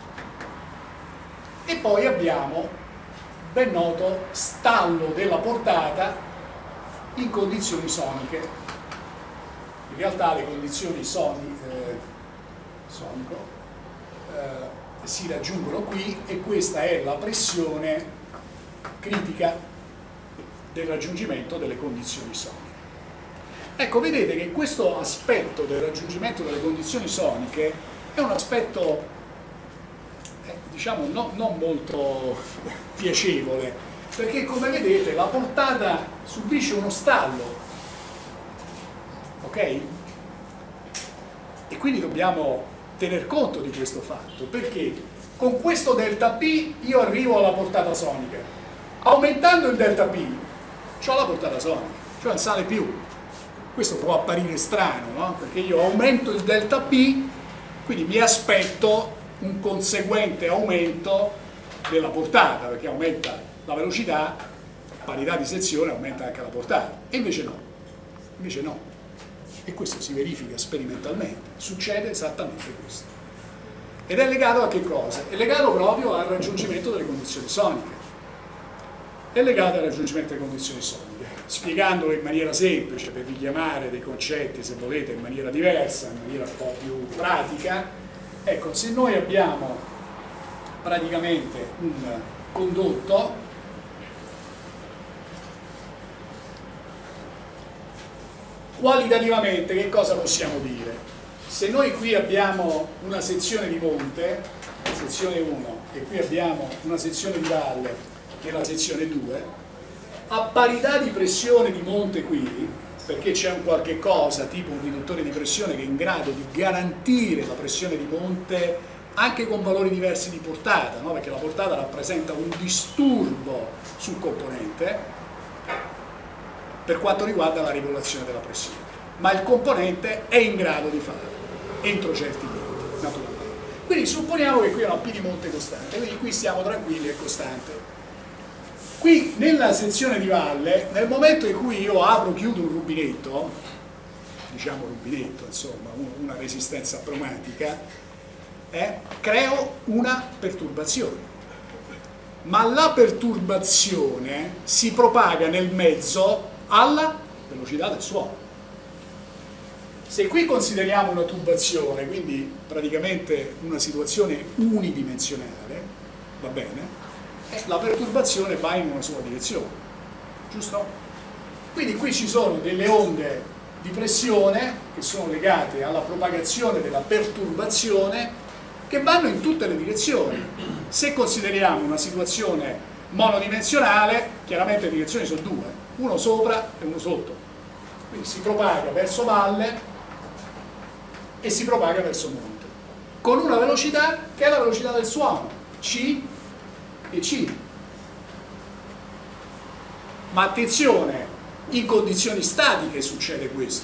e poi abbiamo, ben noto, stallo della portata in condizioni soniche. In realtà le condizioni sonico si raggiungono qui e questa è la pressione critica del raggiungimento delle condizioni soniche. Ecco, vedete che questo aspetto del raggiungimento delle condizioni soniche è un aspetto, diciamo, non molto piacevole, perché come vedete la portata subisce uno stallo, ok? E quindi dobbiamo tener conto di questo fatto, perché con questo delta P io arrivo alla portata sonica. Aumentando il delta P ho la portata sonica, cioè non sale più. Questo può apparire strano, no? Perché io aumento il delta P, quindi mi aspetto un conseguente aumento della portata, perché aumenta la velocità, parità di sezione, aumenta anche la portata. E invece no, invece no. E questo si verifica sperimentalmente, succede esattamente questo. Ed è legato a che cosa? È legato proprio al raggiungimento delle condizioni soniche. È legato al raggiungimento delle condizioni soniche. Spiegandolo in maniera semplice, per richiamare dei concetti, se volete, in maniera diversa, in maniera un po' più pratica, ecco, se noi abbiamo praticamente un condotto qualitativamente che cosa possiamo dire? Se noi qui abbiamo una sezione di monte, sezione 1, e qui abbiamo una sezione di valle nella sezione 2, a parità di pressione di monte qui, perché c'è un qualche cosa, tipo un riduttore di pressione che è in grado di garantire la pressione di monte anche con valori diversi di portata, no? Perché la portata rappresenta un disturbo sul componente per quanto riguarda la regolazione della pressione, ma il componente è in grado di farlo entro certi limiti, naturalmente. Quindi supponiamo che qui è una P di monte costante, quindi qui stiamo tranquilli, è costante. Qui nella sezione di valle, nel momento in cui io apro o chiudo un rubinetto, diciamo rubinetto, insomma, una resistenza pneumatica, creo una perturbazione. Ma la perturbazione si propaga nel mezzo alla velocità del suono. Se qui consideriamo una tubazione, quindi praticamente una situazione unidimensionale, va bene? La perturbazione va in una sola direzione, giusto? Quindi qui ci sono delle onde di pressione che sono legate alla propagazione della perturbazione che vanno in tutte le direzioni. Se consideriamo una situazione monodimensionale, chiaramente le direzioni sono due, uno sopra e uno sotto. Quindi si propaga verso valle e si propaga verso monte, con una velocità che è la velocità del suono, C e C. Ma attenzione, in condizioni statiche succede questo,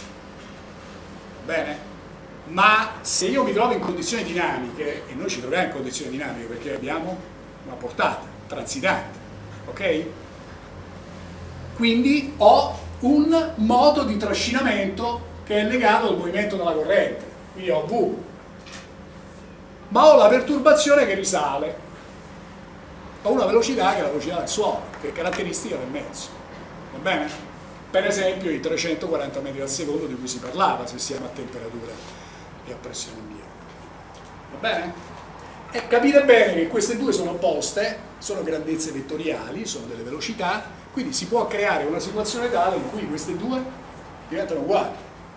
bene? Ma se io mi trovo in condizioni dinamiche, e noi ci troviamo in condizioni dinamiche perché abbiamo una portata transitante, ok? Quindi ho un modo di trascinamento che è legato al movimento della corrente, quindi ho V. ma ho la perturbazione che risale a una velocità che è la velocità del suono, che è caratteristica del mezzo. Va bene? Per esempio i 340 metri al secondo di cui si parlava se siamo a temperatura e a pressione ambiente. Va bene? E capite bene che queste due sono opposte, sono grandezze vettoriali, sono delle velocità, quindi si può creare una situazione tale in cui queste due diventano uguali.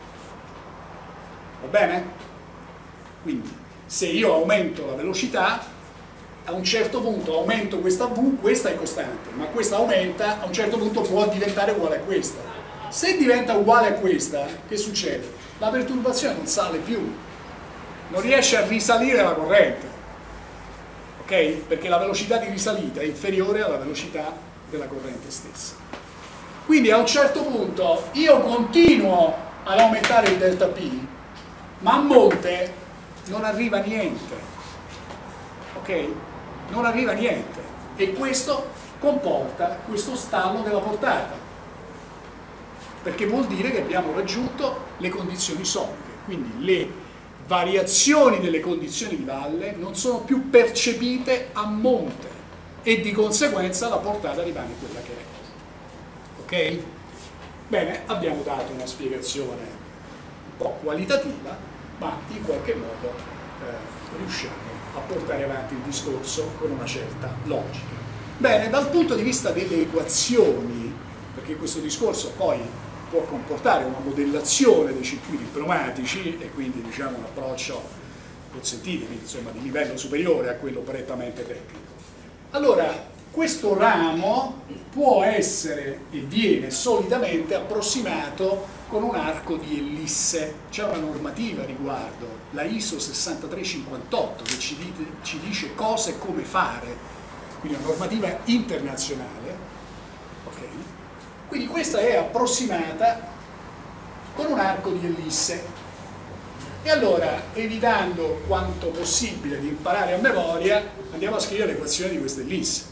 Va bene? Quindi se io aumento la velocità, a un certo punto aumento questa V, questa è costante, ma questa aumenta, a un certo punto può diventare uguale a questa. Se diventa uguale a questa, che succede? La perturbazione non sale più, non riesce a risalire la corrente, ok? Perché la velocità di risalita è inferiore alla velocità della corrente stessa. Quindi a un certo punto io continuo ad aumentare il delta P, ma a monte non arriva niente, ok? Non arriva niente, e questo comporta questo stallo della portata, perché vuol dire che abbiamo raggiunto le condizioni soniche, quindi le variazioni delle condizioni di valle non sono più percepite a monte e di conseguenza la portata rimane quella che è. Ok? Bene, abbiamo dato una spiegazione un po' qualitativa, ma in qualche modo riusciamo a portare avanti il discorso con una certa logica. Bene, dal punto di vista delle equazioni, perché questo discorso poi può comportare una modellazione dei circuiti pneumatici e quindi diciamo un approccio, consentitemi, insomma, di livello superiore a quello prettamente tecnico. Allora, questo ramo può essere e viene solitamente approssimato con un arco di ellisse. C'è una normativa a riguardo, la ISO 6358, che ci dice cosa e come fare, quindi una normativa internazionale. Okay. Quindi questa è approssimata con un arco di ellisse. E allora, evitando quanto possibile di imparare a memoria, andiamo a scrivere l'equazione di questa ellisse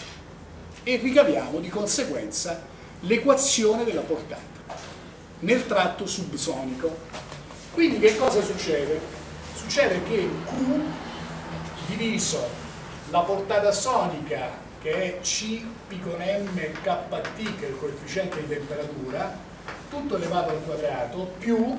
e ricaviamo di conseguenza l'equazione della portata nel tratto subsonico. Quindi che cosa succede? Succede che Q diviso la portata sonica, che è C pi con m kt, che è il coefficiente di temperatura, tutto elevato al quadrato, più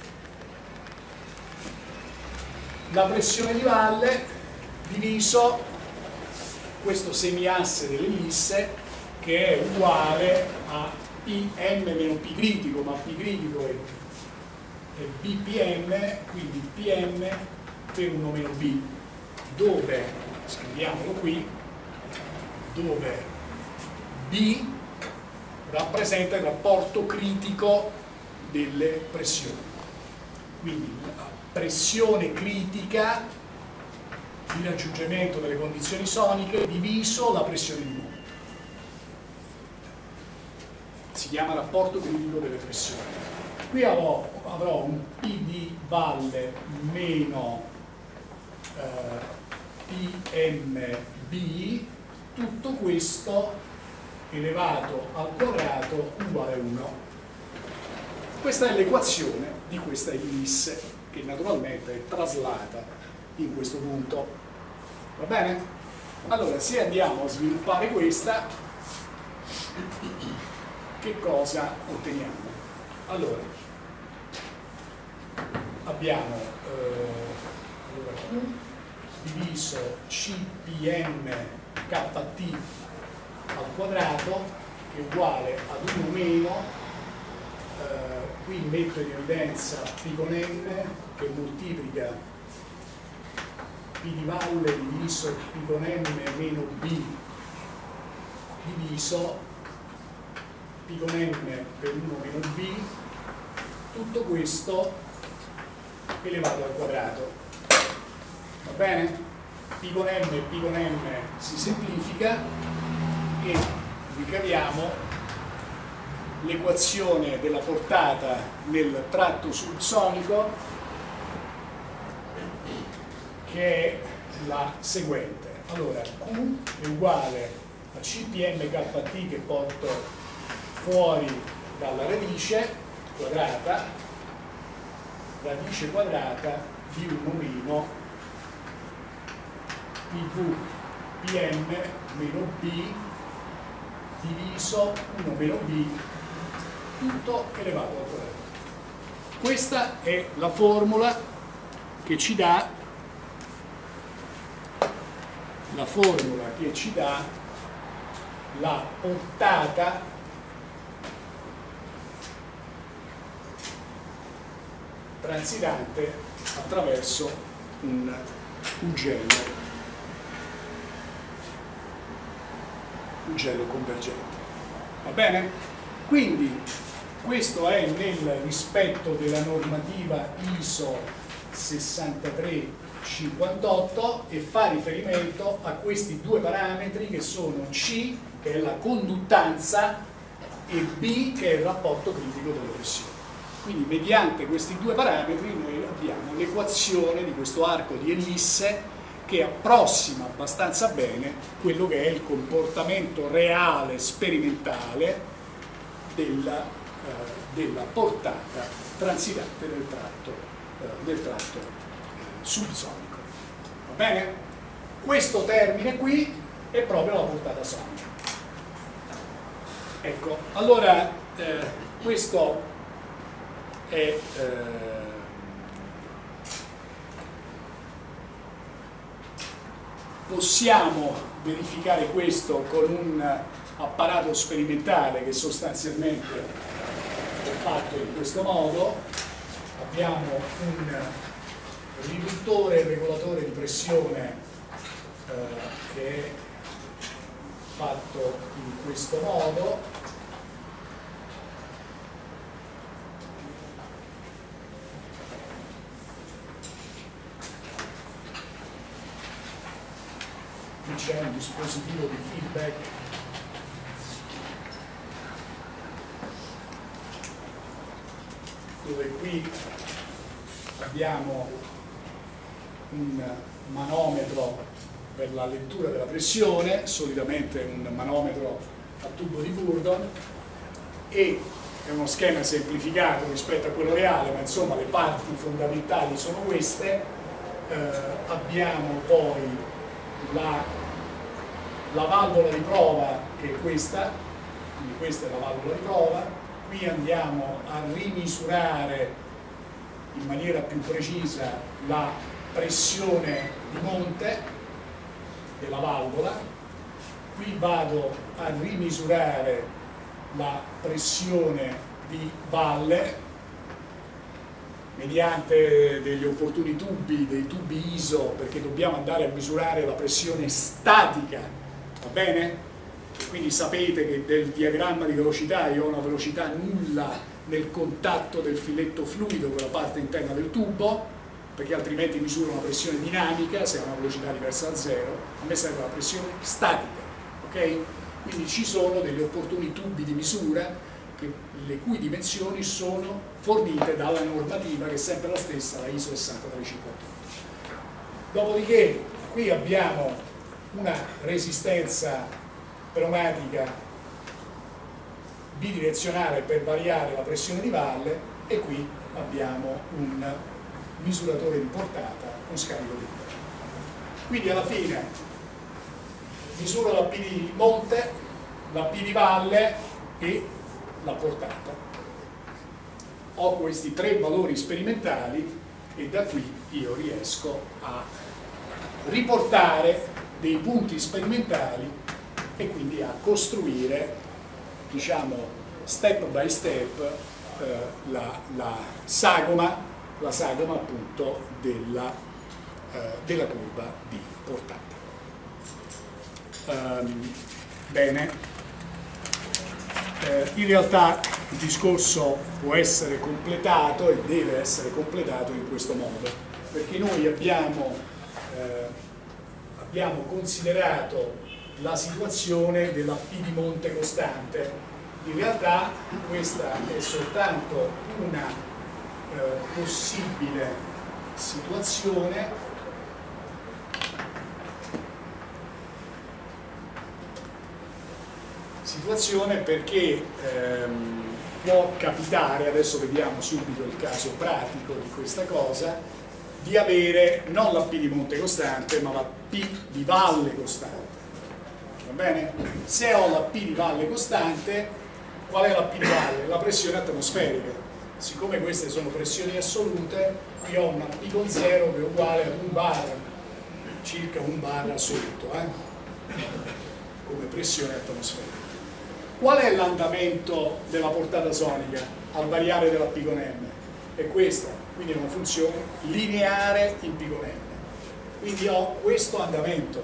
la pressione di valle diviso questo semiasse dell'ellisse, che è uguale a Pm meno P critico, ma P critico è Bpm, quindi Pm per 1 meno B, dove, scriviamolo qui, dove B rappresenta il rapporto critico delle pressioni. Quindi la pressione critica di raggiungimento delle condizioni soniche diviso la pressione di monte. Si chiama rapporto critico delle pressioni. Qui avrò un P di valle meno PMB, tutto questo elevato al quadrato uguale a 1. Questa è l'equazione di questa ellisse, che naturalmente è traslata in questo punto. Va bene? Allora, se andiamo a sviluppare questa, che cosa otteniamo? Allora, abbiamo Q diviso CPM KT al quadrato, che è uguale ad 1 meno, qui metto in evidenza P con N, che moltiplica P di valle diviso P con M meno B diviso P con M per 1 meno B, tutto questo elevato al quadrato. Va bene? P con M si semplifica e ricaviamo l'equazione della portata nel tratto subsonico, che è la seguente. Allora, Q è uguale a CPM KT, che porto fuori dalla radice quadrata di 1 meno PV PM meno B diviso 1 meno B tutto elevato al quadrato. Questa è la formula che ci dà la portata transitante attraverso un ugello convergente. Va bene? Quindi questo è nel rispetto della normativa ISO 6358 e fa riferimento a questi due parametri che sono C, che è la conduttanza, e B, che è il rapporto critico delle pressioni. Quindi mediante questi due parametri noi abbiamo l'equazione di questo arco di ellisse che approssima abbastanza bene quello che è il comportamento reale sperimentale della portata transitante del tratto subsonico. Va bene? Questo termine qui è proprio la portata sonica. Ecco, allora questo è possiamo verificare questo con un apparato sperimentale che sostanzialmente è fatto in questo modo. Abbiamo un riduttore e regolatore di pressione che è fatto in questo modo. Qui c'è un dispositivo di feedback dove qui abbiamo un manometro per la lettura della pressione, solitamente un manometro a tubo di Bourdon, e è uno schema semplificato rispetto a quello reale, ma insomma le parti fondamentali sono queste. Abbiamo poi la valvola di prova, che è questa, quindi questa è la valvola di prova. Qui andiamo a rimisurare in maniera più precisa la pressione di monte della valvola. Qui vado a rimisurare la pressione di valle mediante degli opportuni tubi, dei tubi ISO, perché dobbiamo andare a misurare la pressione statica, va bene? Quindi sapete che del diagramma di velocità io ho una velocità nulla nel contatto del filetto fluido con la parte interna del tubo, perché altrimenti misuro una pressione dinamica se ha una velocità diversa da zero. A me serve la pressione statica, ok? Quindi ci sono degli opportuni tubi di misura le cui dimensioni sono fornite dalla normativa, che è sempre la stessa, la ISO 6358. Dopodiché qui abbiamo una resistenza pneumatica bidirezionale per variare la pressione di valle, e qui abbiamo un misuratore di portata con scarico di interno. Quindi alla fine misuro la P di monte, la P di valle e la portata. Ho questi tre valori sperimentali e da qui io riesco a riportare dei punti sperimentali e quindi a costruire, diciamo, step by step la sagoma appunto della curva di portata. Bene. In realtà il discorso può essere completato e deve essere completato in questo modo, perché noi abbiamo considerato la situazione della P di monte costante. In realtà questa è soltanto una possibile situazione perché può capitare, adesso vediamo subito il caso pratico di questa cosa, di avere non la P di monte costante, ma la P di valle costante. Va bene? Se ho la P di valle costante, qual è la P di valle? La pressione atmosferica. Siccome queste sono pressioni assolute, qui ho una P con 0 che è uguale a 1 bar, circa 1 bar sotto, come pressione atmosferica. Qual è l'andamento della portata sonica al variare della P con M? È questa, quindi è una funzione lineare in P con M. Quindi ho questo andamento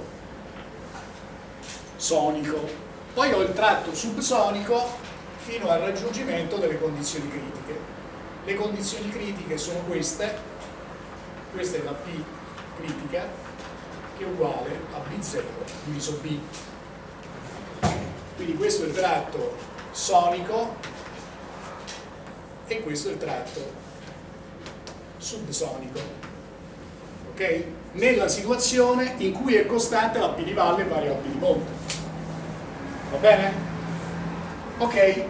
sonico, poi ho il tratto subsonico fino al raggiungimento delle condizioni critiche. Le condizioni critiche sono queste, questa è la P critica, che è uguale a B0 diviso B. Quindi questo è il tratto sonico e questo è il tratto subsonico, ok? Nella situazione in cui è costante la P di valle pari a P di monte. Va bene? Ok?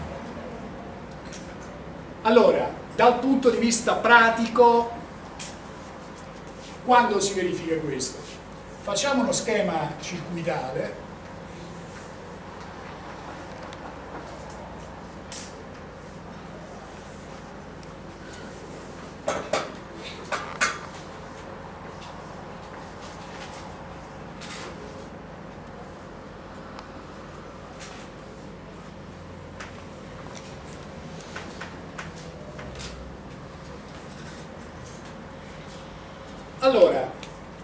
Allora, dal punto di vista pratico, quando si verifica questo? Facciamo uno schema circuitale. Allora,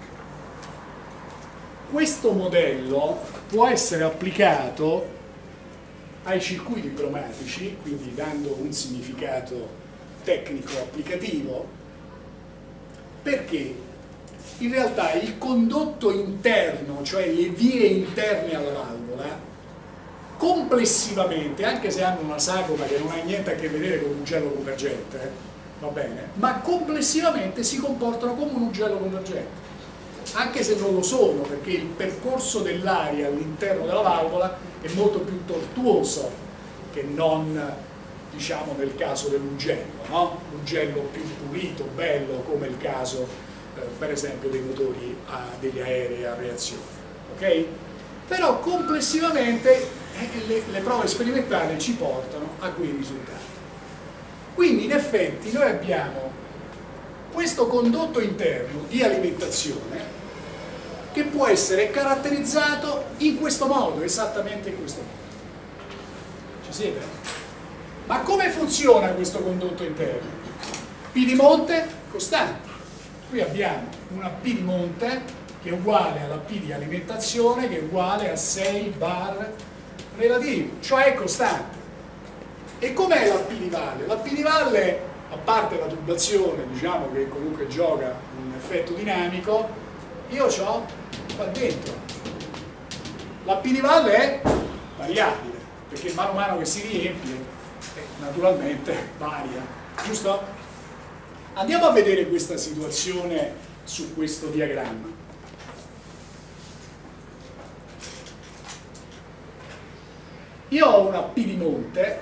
questo modello può essere applicato ai circuiti cromatici, quindi dando un significato tecnico applicativo, perché in realtà il condotto interno, cioè le vie interne alla valvola, complessivamente, anche se hanno una sagoma che non ha niente a che vedere con l'ugello convergente, va bene, ma complessivamente si comportano come un ugello convergente, anche se non lo sono, perché il percorso dell'aria all'interno della valvola è molto più tortuoso che non, diciamo, nel caso dell'ugello, no? L'ugello più pulito, bello, come il caso per esempio dei motori degli aerei a reazione, ok? Però complessivamente le prove sperimentali ci portano a quei risultati. Quindi in effetti noi abbiamo questo condotto interno di alimentazione che può essere caratterizzato in questo modo, esattamente in questo modo. Ci siete? Ma come funziona questo condotto interno? P di monte costante. Qui abbiamo una P di monte che è uguale alla P di alimentazione, che è uguale a 6 bar relativi, cioè è costante. E com'è la P di valle? La P di valle, a parte la tubazione, diciamo, che comunque gioca un effetto dinamico, io ho qua dentro. La P di valle è variabile, perché mano a mano che si riempie, naturalmente varia, giusto? Andiamo a vedere questa situazione su questo diagramma. Io ho una P di monte.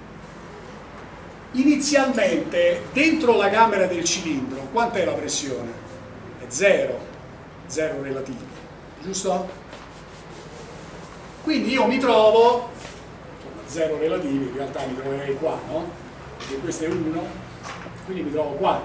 Inizialmente dentro la camera del cilindro quant'è la pressione? È 0 relativi, giusto? Quindi io mi trovo, 0 relativi, in realtà mi troverei qua, no? Perché questo è 1, quindi mi trovo qua.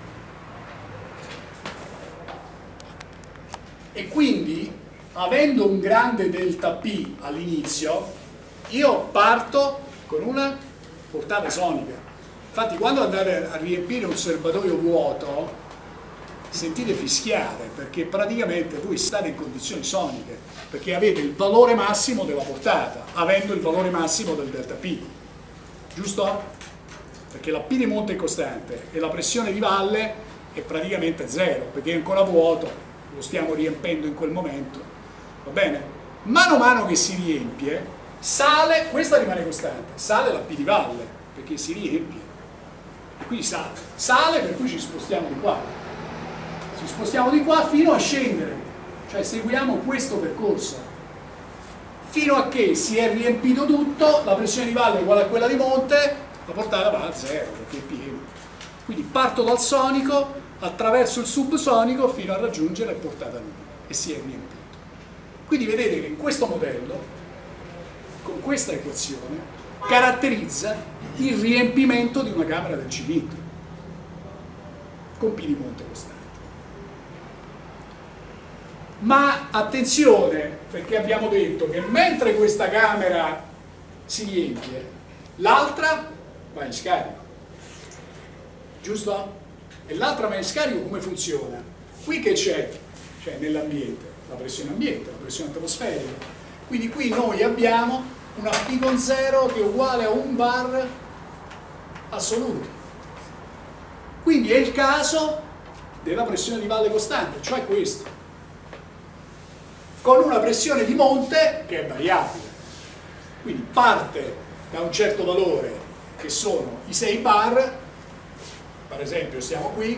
E quindi, avendo un grande delta P all'inizio, io parto con una portata sonica. Infatti quando andate a riempire un serbatoio vuoto sentite fischiare, perché praticamente voi state in condizioni soniche, perché avete il valore massimo della portata, avendo il valore massimo del delta P, giusto? Perché la P di monte è costante e la pressione di valle è praticamente 0, perché è ancora vuoto, lo stiamo riempendo in quel momento, va bene? Mano a mano che si riempie, sale, questa rimane costante, sale la P di valle, perché si riempie, e quindi sale per cui ci spostiamo di qua, ci spostiamo di qua fino a scendere, cioè seguiamo questo percorso, fino a che si è riempito tutto, la pressione di valle è uguale a quella di monte, la portata va a 0, perché è pieno. Quindi parto dal sonico, attraverso il subsonico fino a raggiungere la portata nominale e si è riempito. Quindi vedete che in questo modello, con questa equazione, caratterizza il riempimento di una camera del cilindro con P di monte costante. Ma attenzione, perché abbiamo detto che mentre questa camera si riempie, l'altra va in scarico, giusto? E l'altra va in scarico come funziona? Qui che c'è? Cioè nell'ambiente, la pressione ambiente, la pressione atmosferica. Quindi qui noi abbiamo una P con 0 che è uguale a 1 bar assoluti. Quindi è il caso della pressione di valle costante, cioè questo, con una pressione di monte che è variabile. Quindi parte da un certo valore che sono i 6 bar, per esempio siamo qui,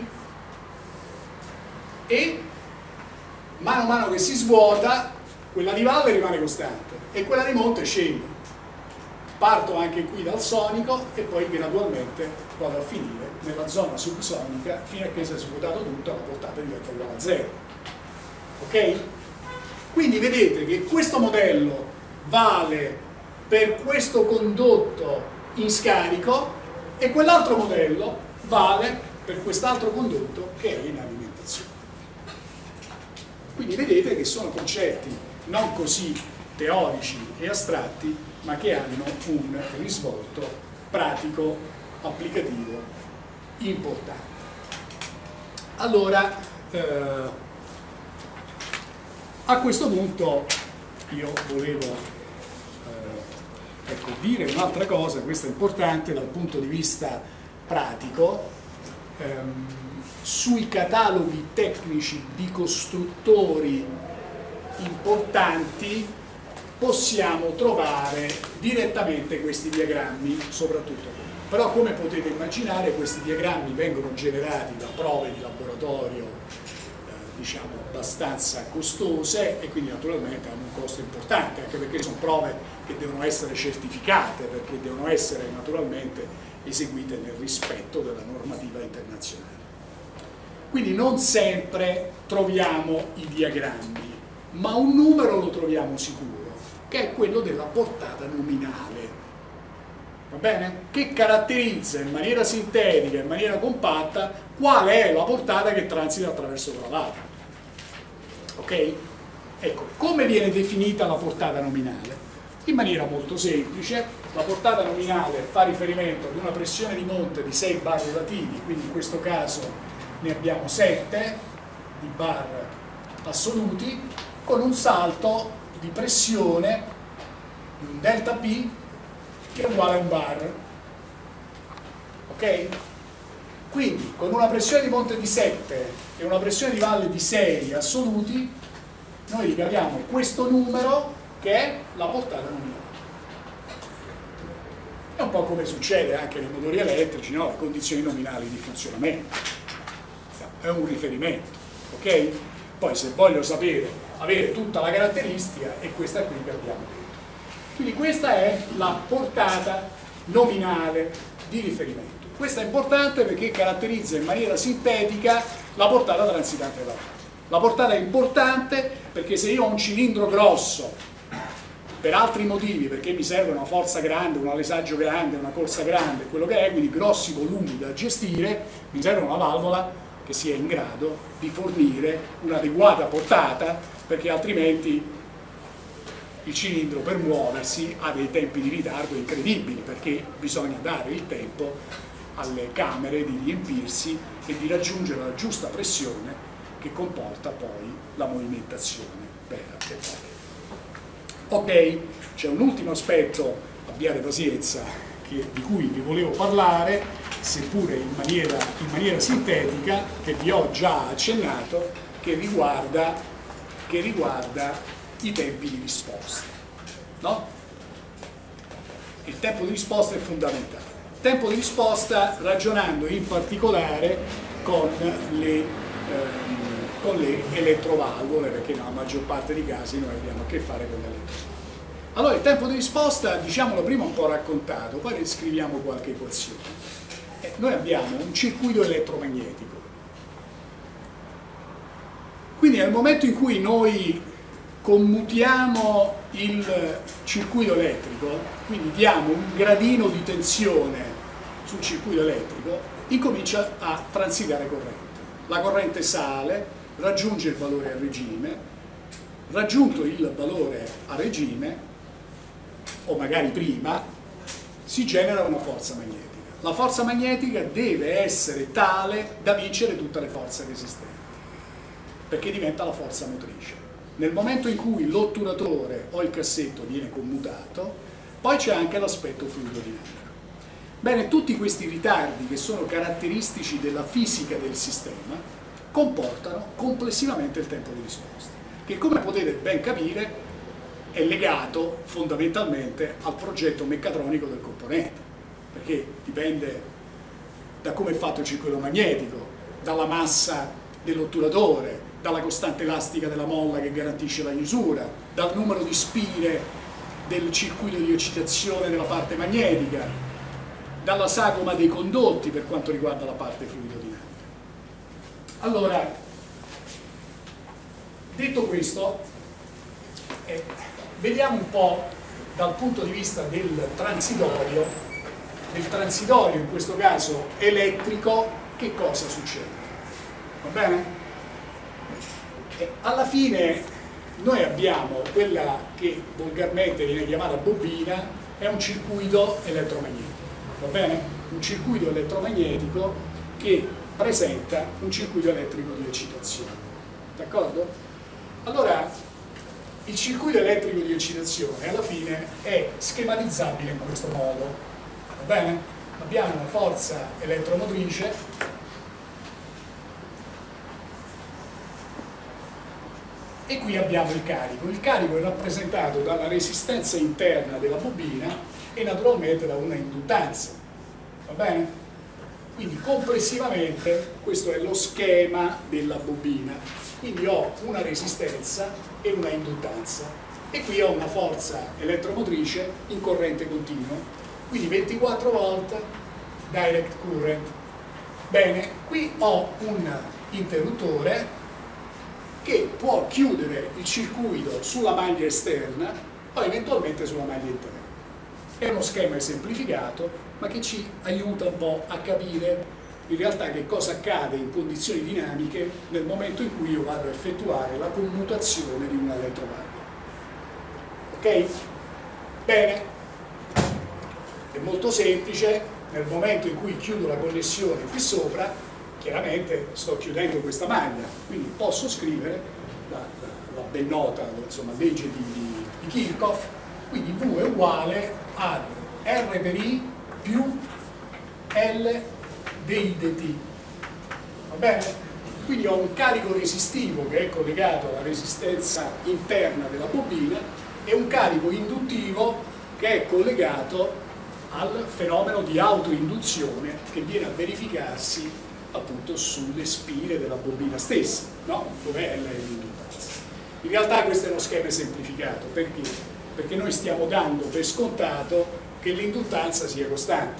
e mano a mano che si svuota quella di valle rimane costante e quella di monte scende. Parto anche qui dal sonico e poi gradualmente vado a finire nella zona subsonica fino a che si è svuotato tutto, la portata diventa uguale a 0. Ok? Quindi vedete che questo modello vale per questo condotto in scarico e quell'altro modello vale per quest'altro condotto che è in alimentazione. Quindi vedete che sono concetti non così teorici e astratti, ma che hanno un risvolto pratico, applicativo, importante. Allora, a questo punto io volevo ecco, dire un'altra cosa, questa è importante dal punto di vista pratico. Sui cataloghi tecnici di costruttori importanti possiamo trovare direttamente questi diagrammi, soprattutto. Però come potete immaginare questi diagrammi vengono generati da prove di laboratorio diciamo abbastanza costose e quindi naturalmente hanno un costo importante, anche perché sono prove che devono essere certificate, perché devono essere naturalmente eseguite nel rispetto della normativa internazionale. Quindi non sempre troviamo i diagrammi, ma un numero lo troviamo sicuro, che è quello della portata nominale, va bene? Che caratterizza in maniera sintetica, in maniera compatta, qual è la portata che transita attraverso quella valle. Ok? Ecco, come viene definita la portata nominale? In maniera molto semplice, la portata nominale fa riferimento ad una pressione di monte di 6 bar relativi, quindi in questo caso ne abbiamo 7 di bar assoluti, con un salto di pressione di un delta P che è uguale a 1 bar. Ok? Quindi con una pressione di monte di 7 e una pressione di valle di 6 assoluti, noi ricaviamo questo numero che è la portata nominale. È un po' come succede anche nei motori elettrici, no? Le condizioni nominali di funzionamento. È un riferimento, ok? Poi se voglio sapere, avere tutta la caratteristica, è questa qui che abbiamo detto. Quindi questa è la portata nominale di riferimento. Questa è importante perché caratterizza in maniera sintetica la portata transitante della valle. La portata è importante perché se io ho un cilindro grosso, per altri motivi, perché mi serve una forza grande, un alessaggio grande, una corsa grande, quello che è, quindi grossi volumi da gestire, mi serve una valvola che sia in grado di fornire un'adeguata portata, perché altrimenti il cilindro per muoversi ha dei tempi di ritardo incredibili, perché bisogna dare il tempo alle camere di riempirsi e di raggiungere la giusta pressione che comporta poi la movimentazione vera e propria. Ok, c'è un ultimo aspetto, abbiate pazienza, di cui vi volevo parlare, seppure in maniera sintetica, che vi ho già accennato, che riguarda i tempi di risposta. No? Il tempo di risposta è fondamentale. Tempo di risposta ragionando in particolare con le elettrovalvole, perché nella maggior parte dei casi noi abbiamo a che fare con le elettrovalvole. Allora il tempo di risposta, diciamolo prima un po' raccontato, poi riscriviamo qualche equazione. Noi abbiamo un circuito elettromagnetico, Quindi nel momento in cui noi commutiamo il circuito elettrico, quindi diamo un gradino di tensione sul circuito elettrico, incomincia a transitare corrente. La corrente sale, raggiunge il valore a regime, raggiunto il valore a regime, o magari prima, si genera una forza magnetica. La forza magnetica deve essere tale da vincere tutte le forze resistenti, perché diventa la forza motrice. Nel momento in cui l'otturatore o il cassetto viene commutato, poi c'è anche l'aspetto fluido dinamico. Bene, tutti questi ritardi che sono caratteristici della fisica del sistema comportano complessivamente il tempo di risposta, che come potete ben capire è legato fondamentalmente al progetto meccatronico del componente, perché dipende da come è fatto il circuito magnetico, dalla massa dell'otturatore, dalla costante elastica della molla che garantisce la chiusura, dal numero di spire del circuito di eccitazione della parte magnetica, dalla sagoma dei condotti per quanto riguarda la parte fluidodinamica. Allora, detto questo, vediamo un po' dal punto di vista del transitorio in questo caso elettrico, che cosa succede. Va bene? Alla fine noi abbiamo quella che volgarmente viene chiamata bobina, è un circuito elettromagnetico, va bene? Un circuito elettromagnetico che presenta un circuito elettrico di eccitazione, d'accordo? Allora, il circuito elettrico di eccitazione alla fine è schematizzabile in questo modo, va bene? Abbiamo una forza elettromotrice e qui abbiamo il carico. Il carico è rappresentato dalla resistenza interna della bobina e naturalmente da una induttanza, va bene? Quindi complessivamente questo è lo schema della bobina. Quindi ho una resistenza e una induttanza e qui ho una forza elettromotrice in corrente continua, quindi 24 volt direct current. Bene, qui ho un interruttore che può chiudere il circuito sulla maglia esterna o eventualmente sulla maglia interna. È uno schema esemplificato, ma che ci aiuta un po' a capire in realtà che cosa accade in condizioni dinamiche nel momento in cui io vado a effettuare la commutazione di una elettromaglia. Ok? Bene, è molto semplice. Nel momento in cui chiudo la connessione qui sopra, chiaramente sto chiudendo questa maglia, quindi posso scrivere la ben nota, insomma, legge di Kirchhoff, quindi V è uguale ad R per I più L dI dt, va bene? Quindi ho un carico resistivo che è collegato alla resistenza interna della bobina e un carico induttivo che è collegato al fenomeno di autoinduzione che viene a verificarsi appunto sulle spire della bobina stessa, no? Dove L è l'induttanza. In realtà questo è uno schema semplificato, perché? Perché noi stiamo dando per scontato che l'induttanza sia costante.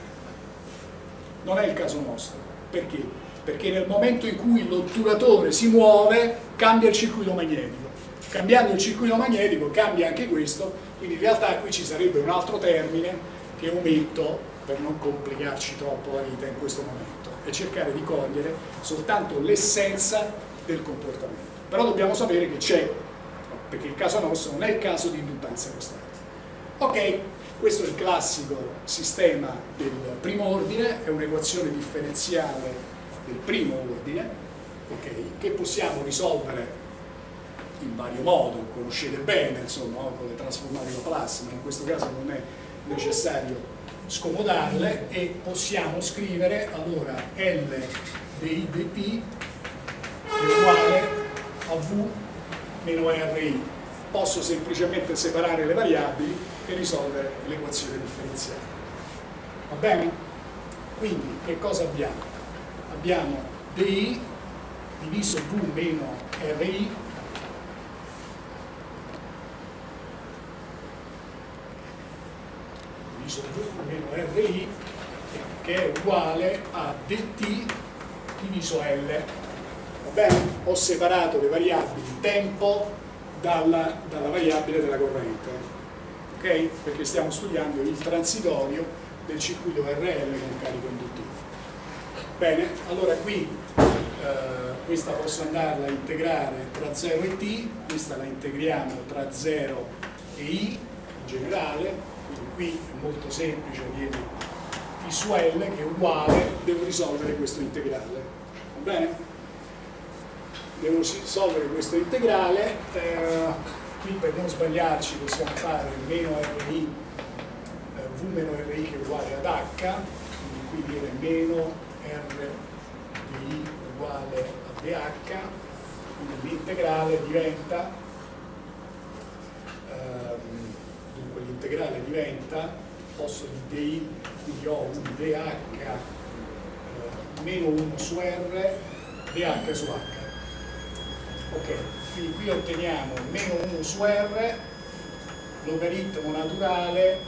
Non è il caso nostro. Perché? Perché nel momento in cui l'otturatore si muove, cambia il circuito magnetico. Cambiando il circuito magnetico cambia anche questo, quindi in realtà qui ci sarebbe un altro termine che ometto per non complicarci troppo la vita in questo momento e cercare di cogliere soltanto l'essenza del comportamento. Però dobbiamo sapere che c'è, perché il caso nostro non è il caso di induttanza costante. Ok, questo è il classico sistema del primo ordine, è un'equazione differenziale del primo ordine, okay, che possiamo risolvere in vario modo, conoscete bene, insomma, con le trasformate Laplace, ma in questo caso non è necessario scomodarle, e possiamo scrivere allora L di dt è uguale a V meno RI. Posso semplicemente separare le variabili e risolvere l'equazione differenziale. Va bene? Quindi che cosa abbiamo? Abbiamo di diviso V meno RI diviso V meno RI, che è uguale a dt diviso L. Va bene? Ho separato le variabili tempo dalla variabile della corrente, ok? Perché stiamo studiando il transitorio del circuito RL con carico induttivo. Bene, allora qui questa posso andarla a integrare tra 0 e t, questa la integriamo tra 0 e i in generale, quindi qui è molto semplice, viene t su L che è uguale, devo risolvere questo integrale, va bene? Devo risolvere questo integrale, qui per non sbagliarci possiamo fare meno RI, V meno RI che è uguale ad H, quindi qui viene meno R di I uguale a DH, quindi l'integrale diventa, dunque l'integrale diventa, posto di DI, quindi ho un DH meno 1 su R, DH su H. Ok, quindi qui otteniamo meno 1 su R, logaritmo naturale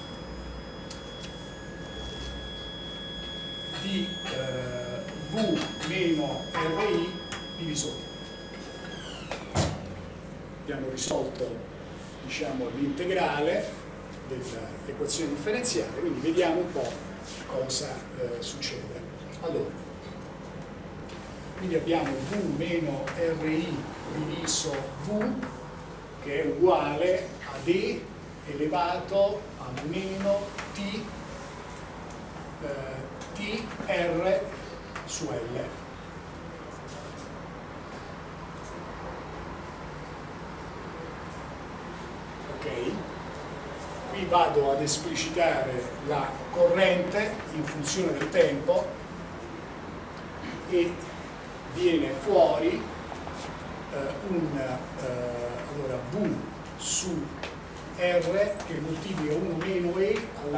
di V meno RI diviso I. Abbiamo risolto, diciamo, l'integrale dell'equazione differenziale, quindi vediamo un po' cosa succede. Allora, quindi abbiamo V meno RI diviso V che è uguale ad E elevato a meno TR su L. Ok? Qui vado ad esplicitare la corrente in funzione del tempo e viene fuori allora V su R che moltiplica 1 meno E alla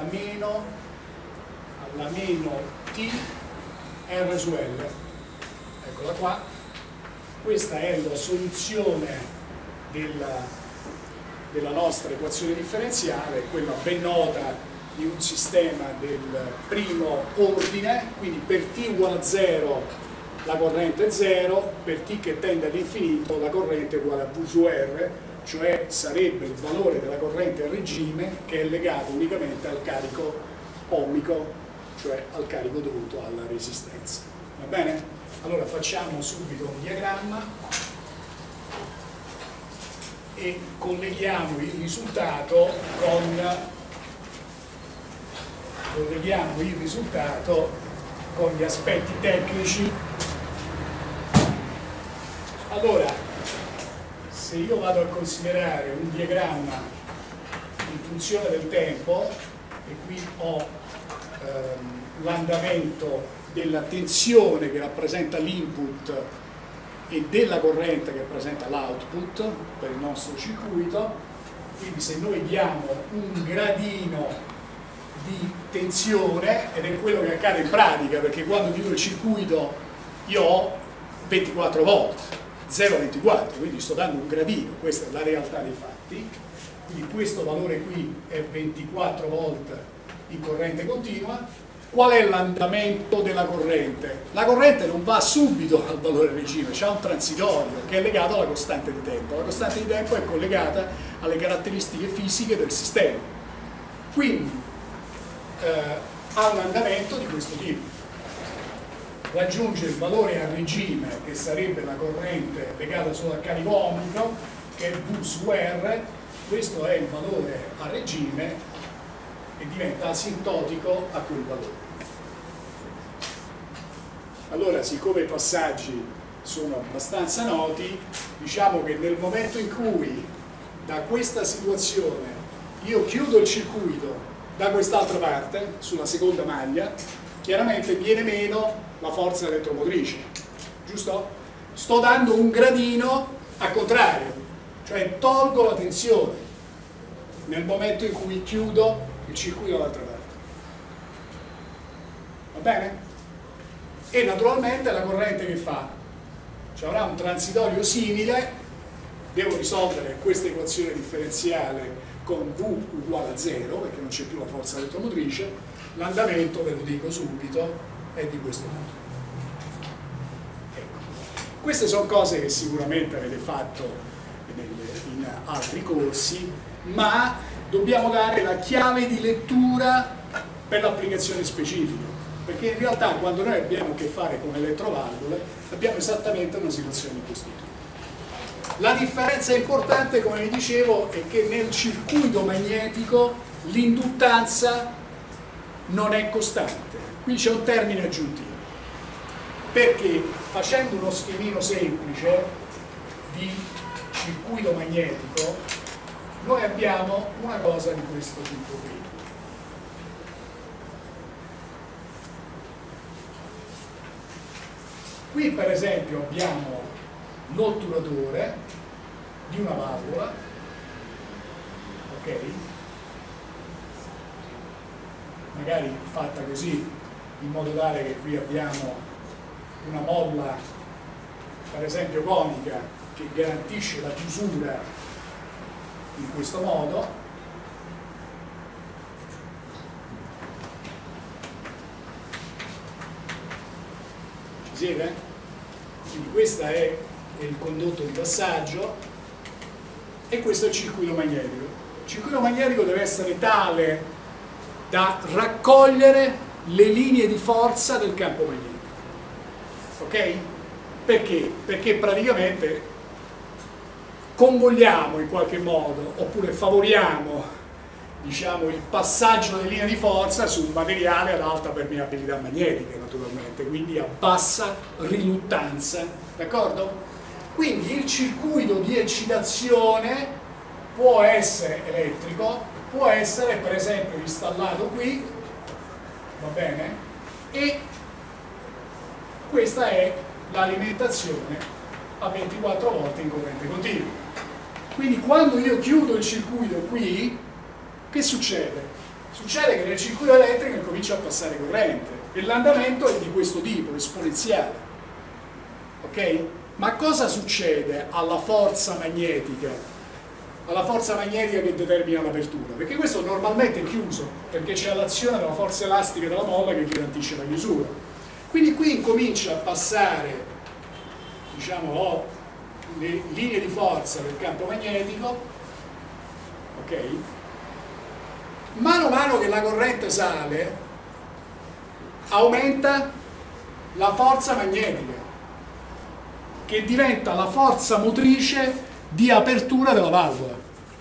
meno T R su L. Eccola qua. Questa è la soluzione della nostra equazione differenziale, quella ben nota di un sistema del primo ordine, quindi per t uguale a 0 la corrente è 0, per t che tende all'infinito la corrente è uguale a V su R, cioè sarebbe il valore della corrente a regime che è legato unicamente al carico ohmico, cioè al carico dovuto alla resistenza. Va bene? Allora facciamo subito un diagramma e colleghiamo il risultato con gli aspetti tecnici. Allora, se io vado a considerare un diagramma in funzione del tempo, e qui ho l'andamento della tensione che rappresenta l'input e della corrente che rappresenta l'output per il nostro circuito, quindi se noi diamo un gradino di tensione, ed è quello che accade in pratica, perché quando chiudo il circuito io ho 24 volt, 0,24, quindi sto dando un gradino, questa è la realtà dei fatti, quindi questo valore qui è 24 volt in corrente continua. Qual è l'andamento della corrente? La corrente non va subito al valore regime, c'è un transitorio che è legato alla costante di tempo. La costante di tempo è collegata alle caratteristiche fisiche del sistema, quindi ha un andamento di questo tipo. Raggiunge il valore a regime, che sarebbe la corrente legata solo al carico ohmico, che è V su R. Questo è il valore a regime e diventa asintotico a quel valore. Allora, siccome i passaggi sono abbastanza noti, diciamo che nel momento in cui da questa situazione io chiudo il circuito da quest'altra parte, sulla seconda maglia, chiaramente viene meno la forza elettromotrice, giusto? Sto dando un gradino al contrario, cioè tolgo la tensione nel momento in cui chiudo il circuito dall'altra parte. Va bene? E naturalmente la corrente che fa? Ci avrà un transitorio simile, devo risolvere questa equazione differenziale con V uguale a 0, perché non c'è più la forza elettromotrice. L'andamento, ve lo dico subito, è di questo modo. Ecco. Queste sono cose che sicuramente avete fatto in altri corsi, ma dobbiamo dare la chiave di lettura per l'applicazione specifica, perché in realtà quando noi abbiamo a che fare con elettrovalvole abbiamo esattamente una situazione di questo tipo. La differenza importante, come vi dicevo, è che nel circuito magnetico l'induttanza non è costante. Qui c'è un termine aggiuntivo, perché facendo uno schemino semplice di circuito magnetico noi abbiamo una cosa di questo tipo qui. Qui per esempio abbiamo l'otturatore di una valvola, ok? Magari fatta così, in modo tale che qui abbiamo una molla, per esempio conica, che garantisce la chiusura in questo modo. Ci siete? Quindi questo è il condotto di passaggio e questo è il circuito magnetico. Il circuito magnetico deve essere tale da raccogliere le linee di forza del campo magnetico. Ok? Perché? Perché praticamente convogliamo in qualche modo, oppure favoriamo, diciamo, il passaggio delle linee di forza su un materiale ad alta permeabilità magnetica, naturalmente, quindi a bassa riluttanza, d'accordo? Quindi il circuito di eccitazione può essere elettrico, può essere per esempio installato qui, va bene? E questa è l'alimentazione a 24 volte in corrente continua. Quindi quando io chiudo il circuito qui, che succede? Succede che nel circuito elettrico comincia a passare corrente e l'andamento è di questo tipo, esponenziale. Ok? Ma cosa succede alla forza magnetica? Alla forza magnetica che determina l'apertura? Perché questo normalmente è chiuso, perché c'è l'azione della forza elastica della molla che garantisce la chiusura. Quindi qui incomincia a passare, diciamo, le linee di forza del campo magnetico, ok? Mano a mano che la corrente sale, aumenta la forza magnetica, che diventa la forza motrice di apertura della valvola.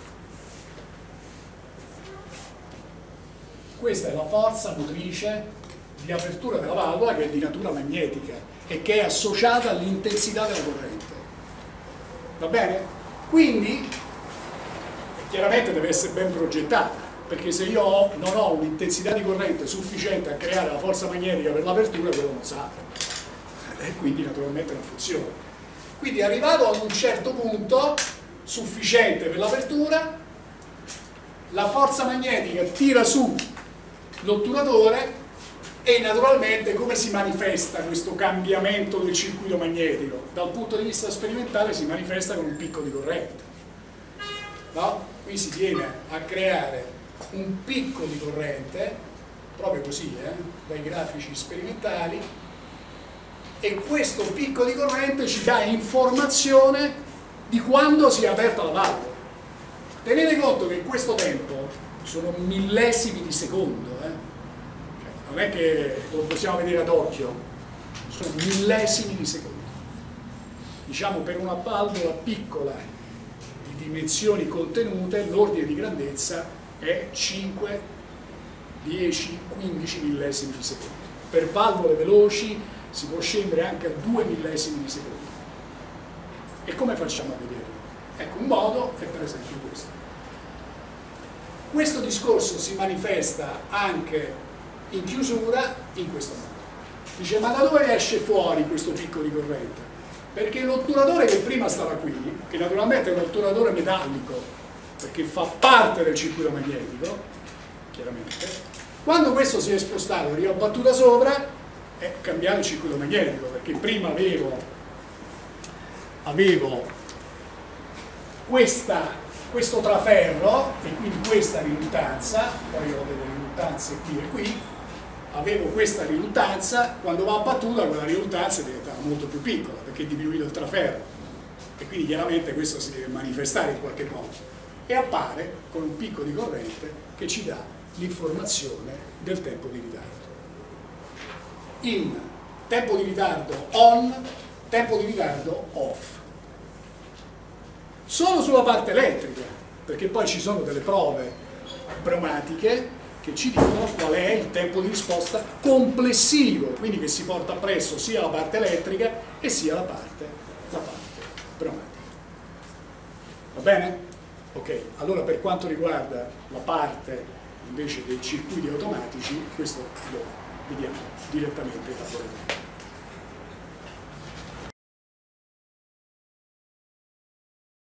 Questa è la forza motrice di apertura della valvola, che è di natura magnetica e che è associata all'intensità della corrente. Va bene? Quindi chiaramente deve essere ben progettata, perché se io non ho un'intensità di corrente sufficiente a creare la forza magnetica per l'apertura, quello non sa, e quindi naturalmente non funziona. Quindi arrivato ad un certo punto sufficiente per l'apertura, la forza magnetica tira su l'otturatore e naturalmente come si manifesta questo cambiamento del circuito magnetico? Dal punto di vista sperimentale si manifesta con un picco di corrente, no? Qui si viene a creare un picco di corrente, proprio così, dai grafici sperimentali, e questo picco di corrente ci dà informazione di quando si è aperta la valvola. Tenete conto che in questo tempo sono millesimi di secondo, non è che lo possiamo vedere ad occhio, sono millesimi di secondo. Diciamo per una valvola piccola di dimensioni contenute l'ordine di grandezza è 5, 10, 15 millesimi di secondo. Per valvole veloci si può scendere anche a 2 millesimi di secondo. E come facciamo a vederlo? Ecco, un modo è per esempio questo. Questo discorso si manifesta anche in chiusura in questo modo. Dice, ma da dove esce fuori questo picco di corrente? Perché l'otturatore che prima stava qui, che naturalmente è un otturatore metallico, perché fa parte del circuito magnetico, chiaramente, quando questo si è spostato e riabbattuta sopra, è cambiato il circuito magnetico, perché prima avevo questo traferro e quindi questa riluttanza, poi ho delle riluttanze qui e qui, avevo questa riluttanza, quando va abbattuta quella riluttanza diventava molto più piccola perché è diminuito il traferro e quindi chiaramente questo si deve manifestare in qualche modo e appare con un picco di corrente che ci dà l'informazione del tempo di ritardo. In tempo di ritardo on, tempo di ritardo off. Solo sulla parte elettrica, perché poi ci sono delle prove pneumatiche che ci dicono qual è il tempo di risposta complessivo, quindi che si porta appresso sia la parte elettrica e sia la parte pneumatica. Va bene? Ok, allora per quanto riguarda la parte invece dei circuiti automatici, questo lo vediamo direttamente in laboratorio.